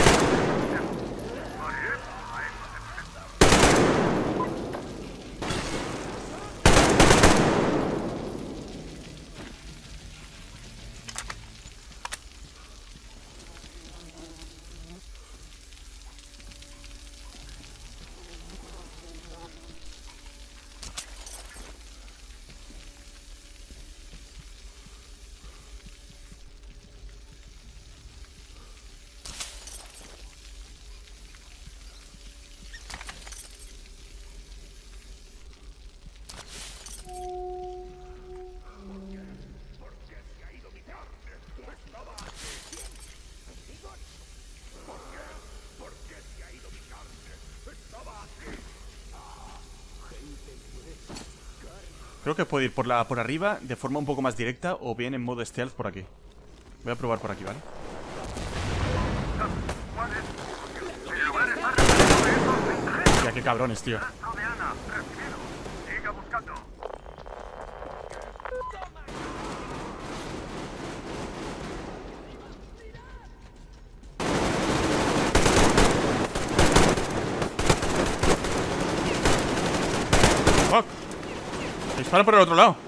Creo que puedo ir por, la, por arriba de forma un poco más directa o bien en modo stealth por aquí. Voy a probar por aquí, ¿vale? Ya, qué cabrones, tío. Fuck. Disparan por el otro lado.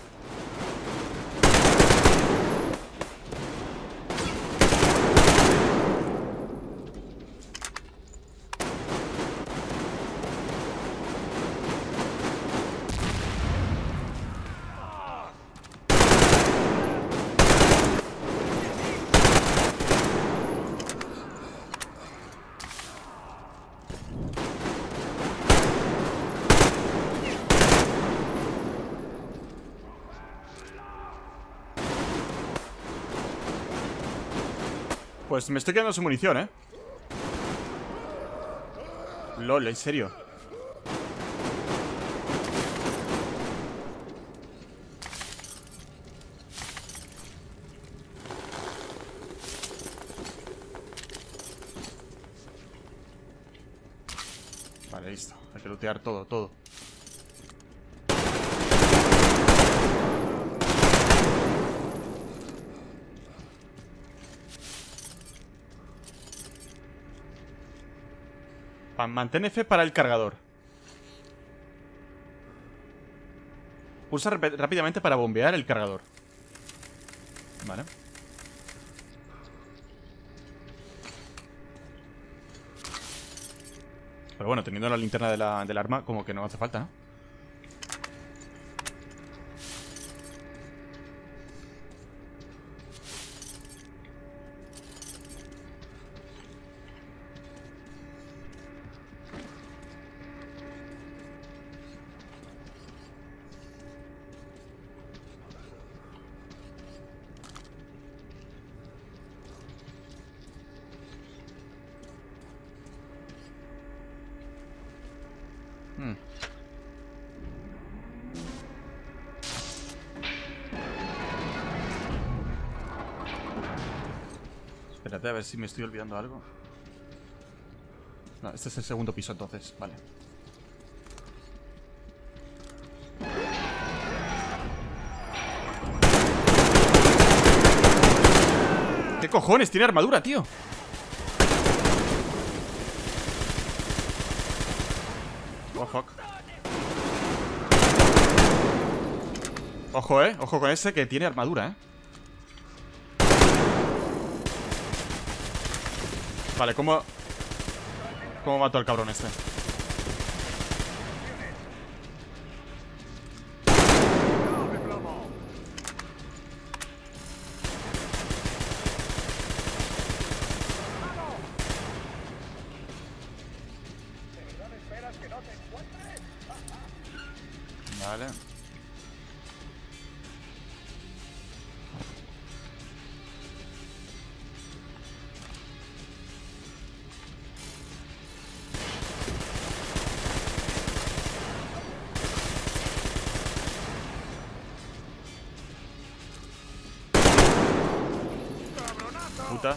Pues me estoy quedando sin munición, ¿eh? LOL, en serio. Vale, listo. Hay que lootear todo, todo. Mantén F para el cargador. Pulsa rápidamente para bombear el cargador. Vale. Pero bueno, teniendo la linterna de la, del arma, como que no hace falta, ¿no? Hmm. Espérate a ver si me estoy olvidando algo. No, este es el segundo piso entonces, vale. ¿Qué cojones? Tiene armadura, tío. Oh, fuck. Ojo, eh. Ojo con ese que tiene armadura, eh. Vale, ¿cómo... ¿Cómo mato al cabrón este? Vale. Puta.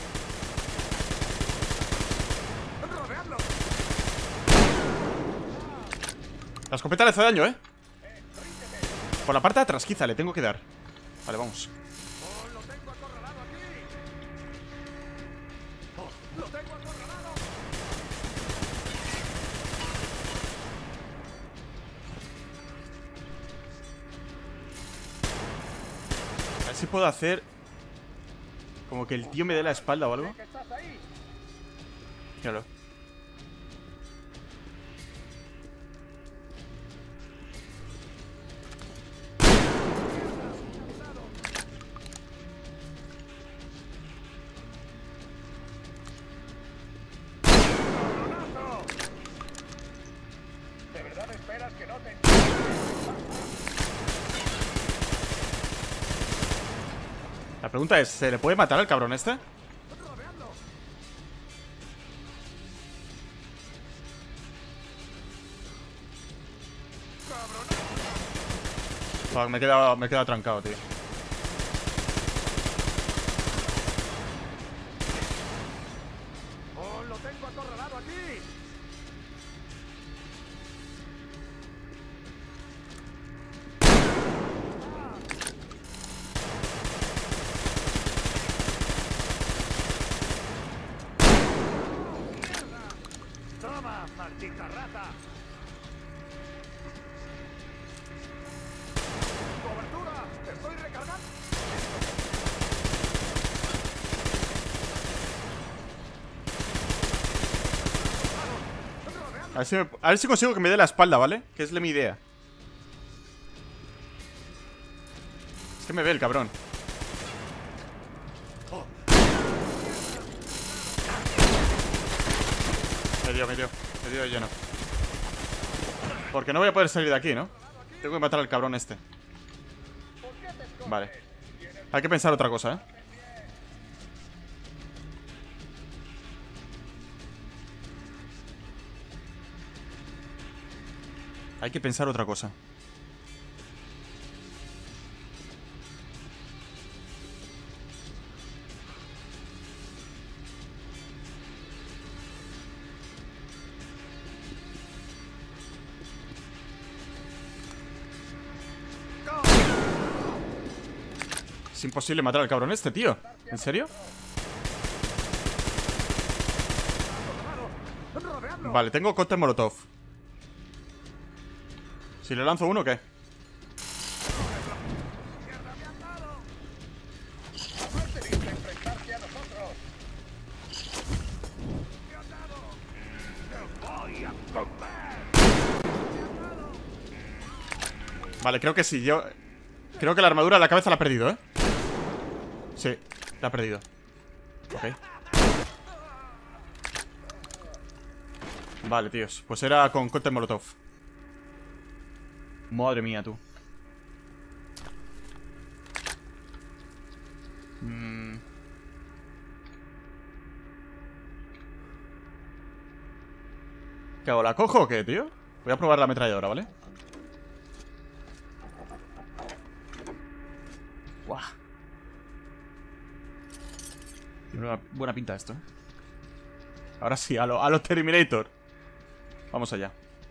La escopeta le hace daño, ¿eh? Por la parte de atrás, quizá, le tengo que dar. Vale, vamos. A ver si puedo hacer como que el tío me dé la espalda o algo. Míralo. La pregunta es, ¿se le puede matar al cabrón este? Fuck, me he quedado, me he quedado trancado, tío. ¡Oh, lo tengo acorralado aquí! ¡Toma, maldita rata! ¡Cobertura! ¡Estoy recargando! A ver, si me- a ver si consigo que me dé la espalda, ¿vale? Que es mi idea. Es que me ve el cabrón. Me dio, me dio. Me dio de lleno. Porque no voy a poder salir de aquí, ¿no? Tengo que matar al cabrón este. Vale. Hay que pensar otra cosa, ¿eh? Hay que pensar otra cosa. Es imposible matar al cabrón este, tío. ¿En serio? Vale, tengo cóctel molotov. Si le lanzo uno, ¿qué? Vale, creo que sí. Yo creo que la armadura de la cabeza la ha perdido, ¿eh? Sí, la ha perdido. Ok. Vale, tíos. Pues era con cóctel molotov. Madre mía, tú. Mm. ¿Qué hago? ¿La cojo o qué, tío? Voy a probar la ametralladora, ¿vale? Guau. Tiene una buena pinta esto, ¿eh? Ahora sí, a lo, a lo Terminator. Vamos allá.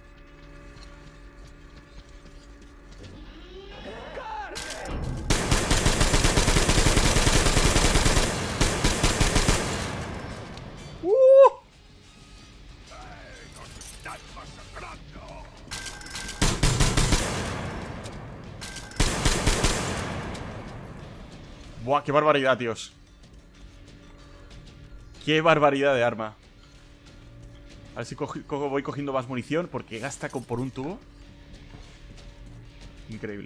Buah, qué barbaridad, tíos. Qué barbaridad de arma. A ver si cojo, cojo, voy cogiendo más munición, porque gasta con, por un tubo. Increíble.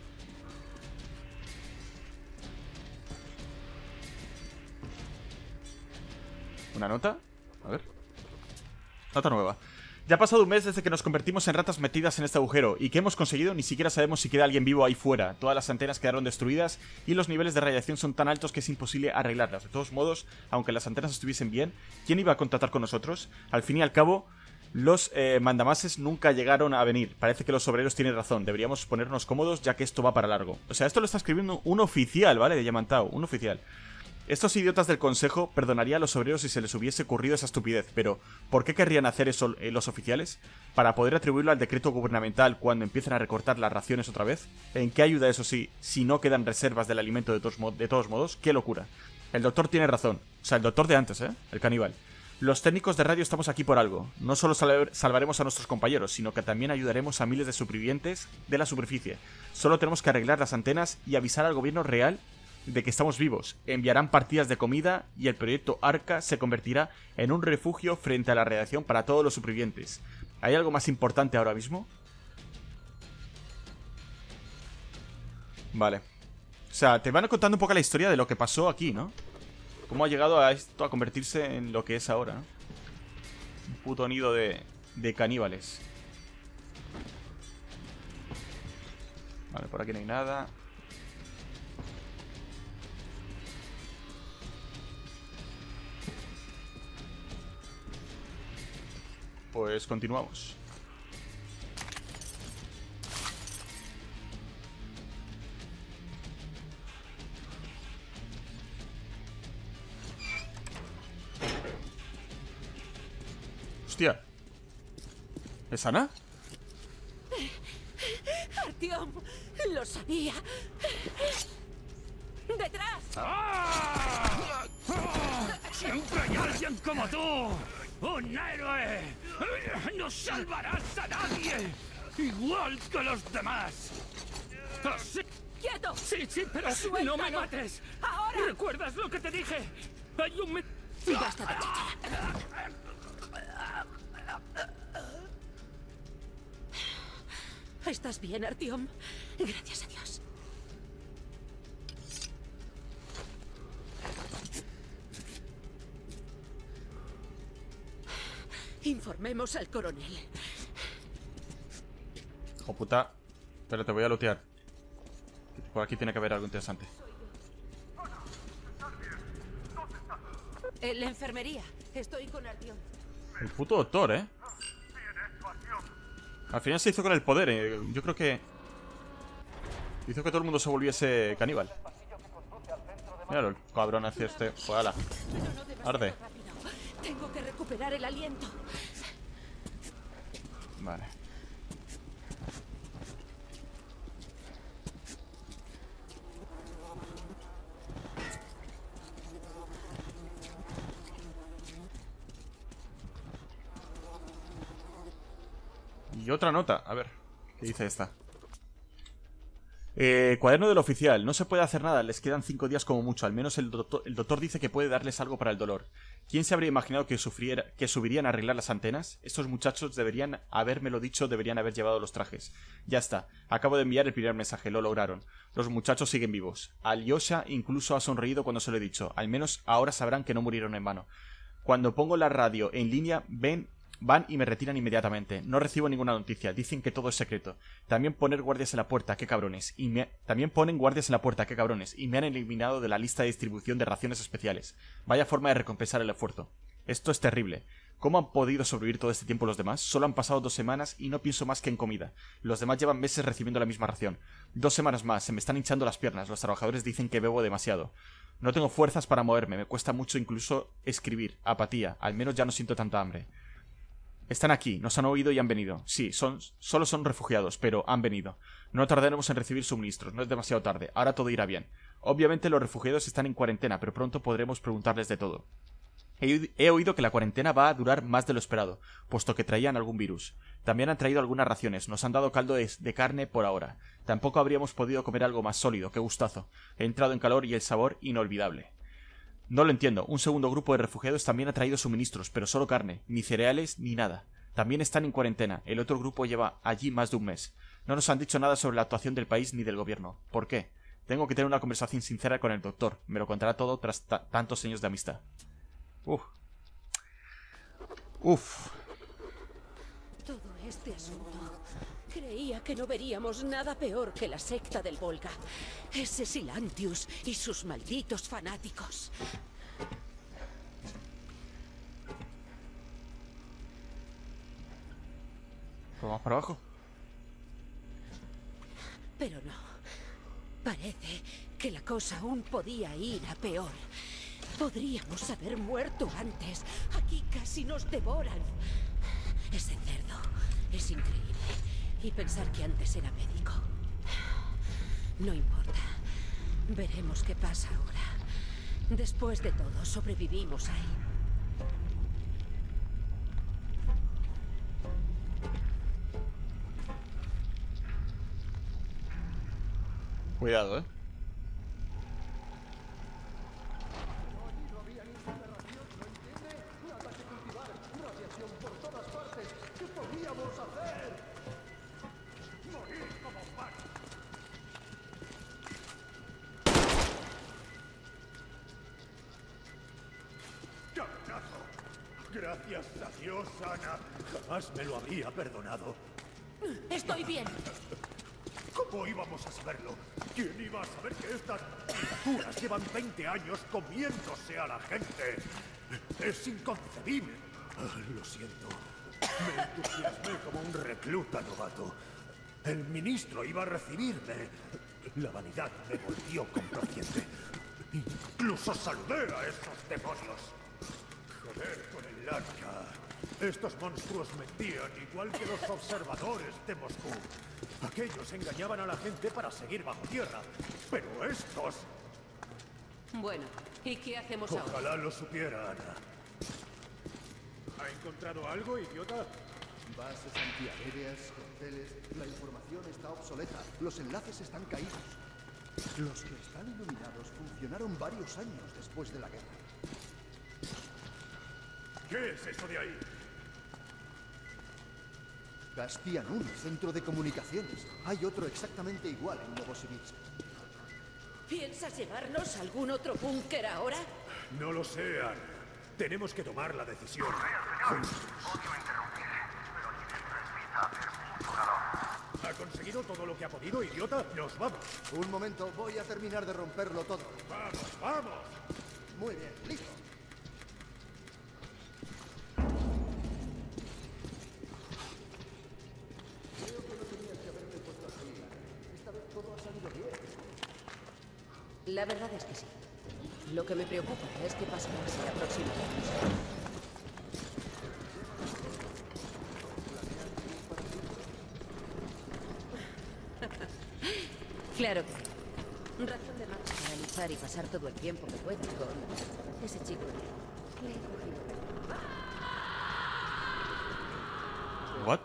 ¿Una nota? A ver. Nota nueva. Ya ha pasado un mes desde que nos convertimos en ratas metidas en este agujero. ¿Y qué hemos conseguido? Ni siquiera sabemos si queda alguien vivo ahí fuera. Todas las antenas quedaron destruidas y los niveles de radiación son tan altos que es imposible arreglarlas. De todos modos, aunque las antenas estuviesen bien, ¿quién iba a contactar con nosotros? Al fin y al cabo, los eh, mandamases nunca llegaron a venir. Parece que los obreros tienen razón. Deberíamos ponernos cómodos ya que esto va para largo. O sea, esto lo está escribiendo un oficial, ¿vale? De Yamantau, un oficial. Estos idiotas del consejo perdonaría a los obreros si se les hubiese ocurrido esa estupidez, pero ¿por qué querrían hacer eso eh, los oficiales? ¿Para poder atribuirlo al decreto gubernamental cuando empiecen a recortar las raciones otra vez? ¿En qué ayuda eso sí, si no quedan reservas del alimento de todos, de todos modos? ¡Qué locura! El doctor tiene razón. O sea, el doctor de antes, ¿eh? El caníbal. Los técnicos de radio estamos aquí por algo. No solo sal salvaremos a nuestros compañeros, sino que también ayudaremos a miles de supervivientes de la superficie. Solo tenemos que arreglar las antenas y avisar al gobierno real de que estamos vivos. Enviarán partidas de comida y el proyecto Arca se convertirá en un refugio frente a la radiación para todos los supervivientes. ¿Hay algo más importante ahora mismo? Vale. O sea, te van contando un poco la historia de lo que pasó aquí, ¿no? Cómo ha llegado a esto a convertirse en lo que es ahora, ¿no? Un puto nido de, de caníbales. Vale, por aquí no hay nada. Pues continuamos. ¿Es Ana? Artyom, lo sabía. ¡Detrás! ¡Ah! ¡Siempre hay alguien como tú! ¡Un héroe! ¡No salvarás a nadie! ¡Igual que los demás! Así... ¡Quieto! Sí, sí, pero ¡Suéltalo! no me mates. ¡Ahora! ¿Recuerdas lo que te dije? Hay un... Me... ¡Basta de cháchara! ¿Estás bien, Artyom? Gracias a Dios. Informemos al coronel. Hijo puta. Pero te voy a lootear. Por aquí tiene que haber algo interesante. En la enfermería. Estoy con Artyom. El puto doctor, ¿eh? Al final se hizo con el poder, ¿eh? Yo creo que... hizo que todo el mundo se volviese caníbal. Míralo, el cabrón hacia este... Pues ala. Arde. Tengo que recuperar el aliento. Vale. Y otra nota, a ver, ¿qué dice esta? Eh, cuaderno del oficial, no se puede hacer nada, les quedan cinco días como mucho, al menos el doctor, el doctor dice que puede darles algo para el dolor. ¿Quién se habría imaginado que, sufriera, que subirían a arreglar las antenas? Estos muchachos deberían habérmelo dicho, deberían haber llevado los trajes. Ya está, acabo de enviar el primer mensaje, lo lograron. Los muchachos siguen vivos. Alyosha incluso ha sonreído cuando se lo he dicho, al menos ahora sabrán que no murieron en vano. Cuando pongo la radio en línea, ven... van y me retiran inmediatamente. No recibo ninguna noticia. Dicen que todo es secreto. También poner guardias en la puerta. ¡Qué cabrones! Y me... También ponen guardias en la puerta. ¡Qué cabrones! Y me han eliminado de la lista de distribución de raciones especiales. Vaya forma de recompensar el esfuerzo. Esto es terrible. ¿Cómo han podido sobrevivir todo este tiempo los demás? Solo han pasado dos semanas y no pienso más que en comida. Los demás llevan meses recibiendo la misma ración. Dos semanas más. Se me están hinchando las piernas. Los trabajadores dicen que bebo demasiado. No tengo fuerzas para moverme. Me cuesta mucho incluso escribir. Apatía. Al menos ya no siento tanta hambre. Están aquí, nos han oído y han venido. Sí, son, solo son refugiados, pero han venido. No tardaremos en recibir suministros, no es demasiado tarde. Ahora todo irá bien. Obviamente los refugiados están en cuarentena, pero pronto podremos preguntarles de todo. He, he oído que la cuarentena va a durar más de lo esperado, puesto que traían algún virus. También han traído algunas raciones, nos han dado caldo de, de carne por ahora. Tampoco habríamos podido comer algo más sólido, qué gustazo. He entrado en calor y el sabor inolvidable. No lo entiendo. Un segundo grupo de refugiados también ha traído suministros, pero solo carne, ni cereales, ni nada. También están en cuarentena. El otro grupo lleva allí más de un mes. No nos han dicho nada sobre la actuación del país ni del gobierno. ¿Por qué? Tengo que tener una conversación sincera con el doctor. Me lo contará todo tras tantos años de amistad. Uf. Uf. Todo este asunto... Creía que no veríamos nada peor que la secta del Volga. Ese Silantius y sus malditos fanáticos. ¿Vamos para abajo? Pero no. Parece que la cosa aún podía ir a peor. Podríamos haber muerto antes. Aquí casi nos devoran. Ese cerdo es increíble. Y pensar que antes era médico. No importa. Veremos qué pasa ahora. Después de todo, sobrevivimos ahí. Cuidado, eh. Gracias a Dios, Ana. Jamás me lo habría perdonado. Estoy bien. ¿Cómo íbamos a saberlo? ¿Quién iba a saber que estas criaturas llevan veinte años comiéndose a la gente? Es inconcebible. Ah, lo siento. Me entusiasmé como un recluta novato. El ministro iba a recibirme. La vanidad me volvió complaciente. Incluso saludé a esos demonios. Joder con el arca. Estos monstruos mentían igual que los observadores de Moscú. Aquellos engañaban a la gente para seguir bajo tierra. Pero estos... Bueno, ¿y qué hacemos ahora? Ojalá lo supiera, Ana. ¿Ha encontrado algo, idiota? Bases antiaéreas, hoteles... La información está obsoleta. Los enlaces están caídos. Los que están iluminados funcionaron varios años después de la guerra. ¿Qué es eso de ahí? Caspian uno, centro de comunicaciones. Hay otro exactamente igual en Novosibirsk. ¿Piensas llevarnos a algún otro búnker ahora? No lo sé, Ana. Tenemos que tomar la decisión. ¿Ha conseguido todo lo que ha podido, idiota? ¡Nos vamos! Un momento, voy a terminar de romperlo todo. ¡Vamos, vamos! Muy bien, listo. Creo que no tenías que haberte puesto así. Esta vez todo ha salido bien. La verdad es que sí. Lo que me preocupa es qué pasará si la próxima vez. Claro que sí. Razón de más para luchar y pasar todo el tiempo que pueda con ese chico. Le he cogido. What?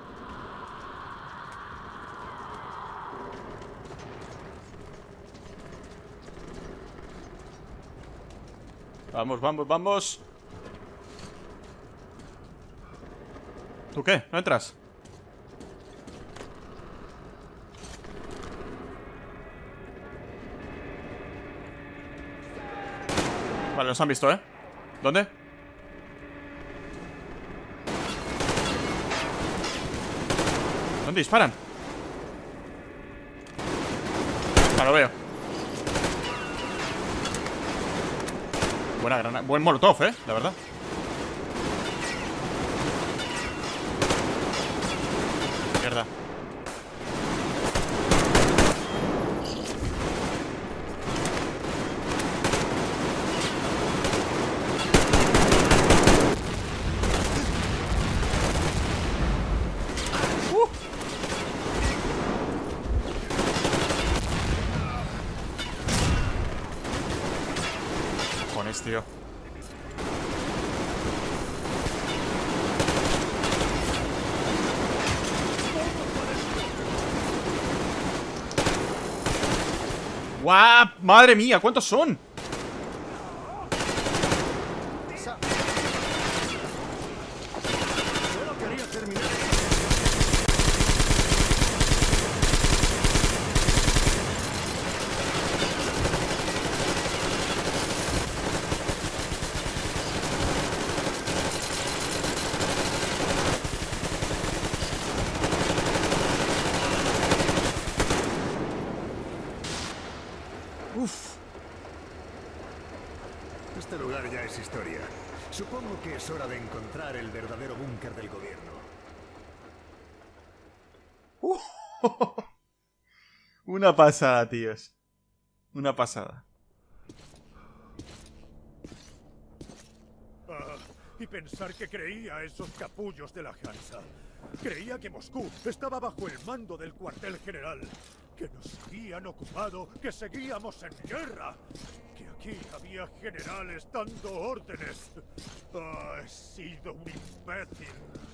Vamos, vamos, vamos. ¿Tú qué? ¿No entras? Vale, nos han visto, ¿eh? ¿Dónde? ¿Dónde disparan? Ah, lo veo. Buena granada. Buen molotov, ¿eh? La verdad. Mierda. Tío. ¡Guau! ¡Madre mía! ¿Cuántos son? Solo quería terminar. Este lugar ya es historia. Supongo que es hora de encontrar el verdadero búnker del gobierno. Uh, Una pasada, tíos. Una pasada. Ah, y pensar que creía a esos capullos de la Hansa. Creía que Moscú estaba bajo el mando del cuartel general. Que nos habían ocupado, que seguíamos en guerra. Que aquí había generales dando órdenes. Ah, he sido un imbécil.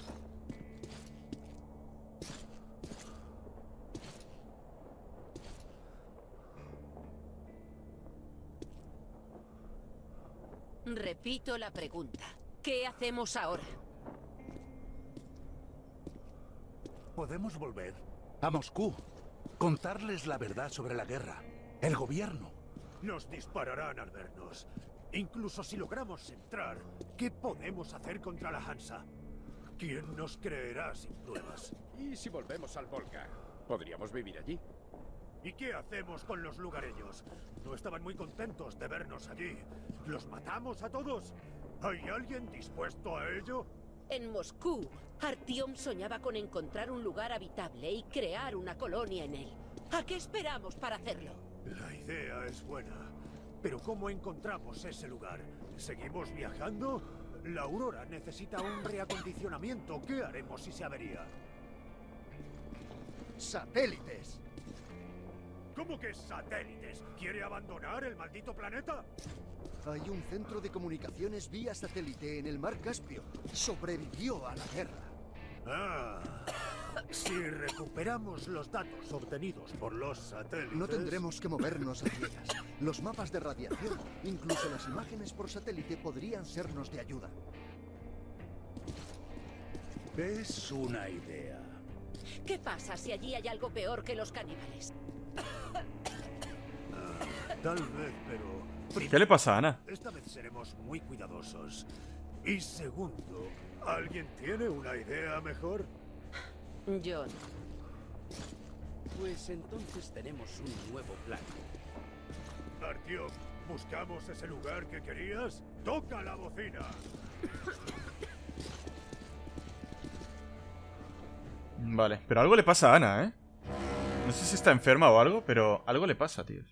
Repito la pregunta. ¿Qué hacemos ahora? Podemos volver a Moscú. Contarles la verdad sobre la guerra. El gobierno. Nos dispararán al vernos. Incluso si logramos entrar, ¿qué podemos hacer contra la Hansa? ¿Quién nos creerá sin pruebas? ¿Y si volvemos al Volga? ¿Podríamos vivir allí? ¿Y qué hacemos con los lugareños? No estaban muy contentos de vernos allí. ¿Los matamos a todos? ¿Hay alguien dispuesto a ello? En Moscú, Artyom soñaba con encontrar un lugar habitable y crear una colonia en él. ¿A qué esperamos para hacerlo? La idea es buena. Pero ¿cómo encontramos ese lugar? ¿Seguimos viajando? La Aurora necesita un reacondicionamiento. ¿Qué haremos si se avería? ¡Satélites! ¿Cómo que satélites? ¿Quiere abandonar el maldito planeta? Hay un centro de comunicaciones vía satélite en el mar Caspio. Sobrevivió a la guerra. Ah, si recuperamos los datos obtenidos por los satélites... No tendremos que movernos a ciegas. Los mapas de radiación, incluso las imágenes por satélite, podrían sernos de ayuda. Es una idea. ¿Qué pasa si allí hay algo peor que los caníbales? Ah, tal vez, pero... ¿Qué le pasa a Ana? Esta vez seremos muy cuidadosos. Y segundo, ¿alguien tiene una idea mejor? Yo no. Pues entonces tenemos un nuevo plan. Artyom, ¿buscamos ese lugar que querías? ¡Toca la bocina! Vale, pero algo le pasa a Ana, ¿eh? No sé si está enferma o algo, pero algo le pasa, tío.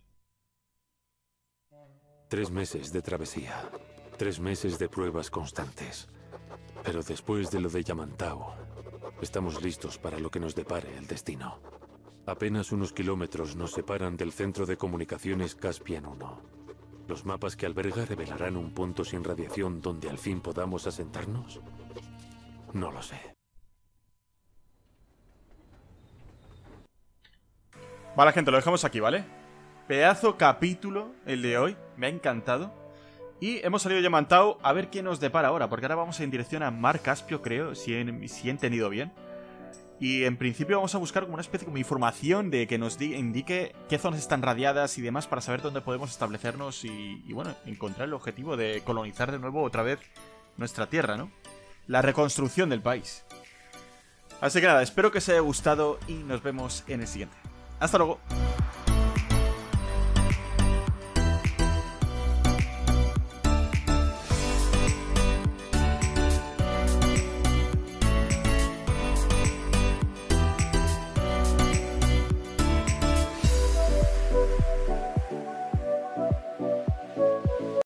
Tres meses de travesía. Tres meses de pruebas constantes. Pero después de lo de Yamantau, estamos listos para lo que nos depare el destino. Apenas unos kilómetros nos separan del centro de comunicaciones Caspian uno. ¿Los mapas que alberga revelarán un punto sin radiación donde al fin podamos asentarnos? No lo sé. Vale, gente, lo dejamos aquí, ¿vale? Pedazo capítulo el de hoy. Me ha encantado. Y hemos salido de Yamantau a ver qué nos depara ahora. Porque ahora vamos en dirección a Mar Caspio, creo, si he, si he entendido bien. Y en principio vamos a buscar como una especie de información de que nos indique qué zonas están radiadas y demás para saber dónde podemos establecernos y, y, bueno, encontrar el objetivo de colonizar de nuevo otra vez nuestra tierra, ¿no? La reconstrucción del país. Así que nada, espero que os haya gustado y nos vemos en el siguiente. Hasta luego.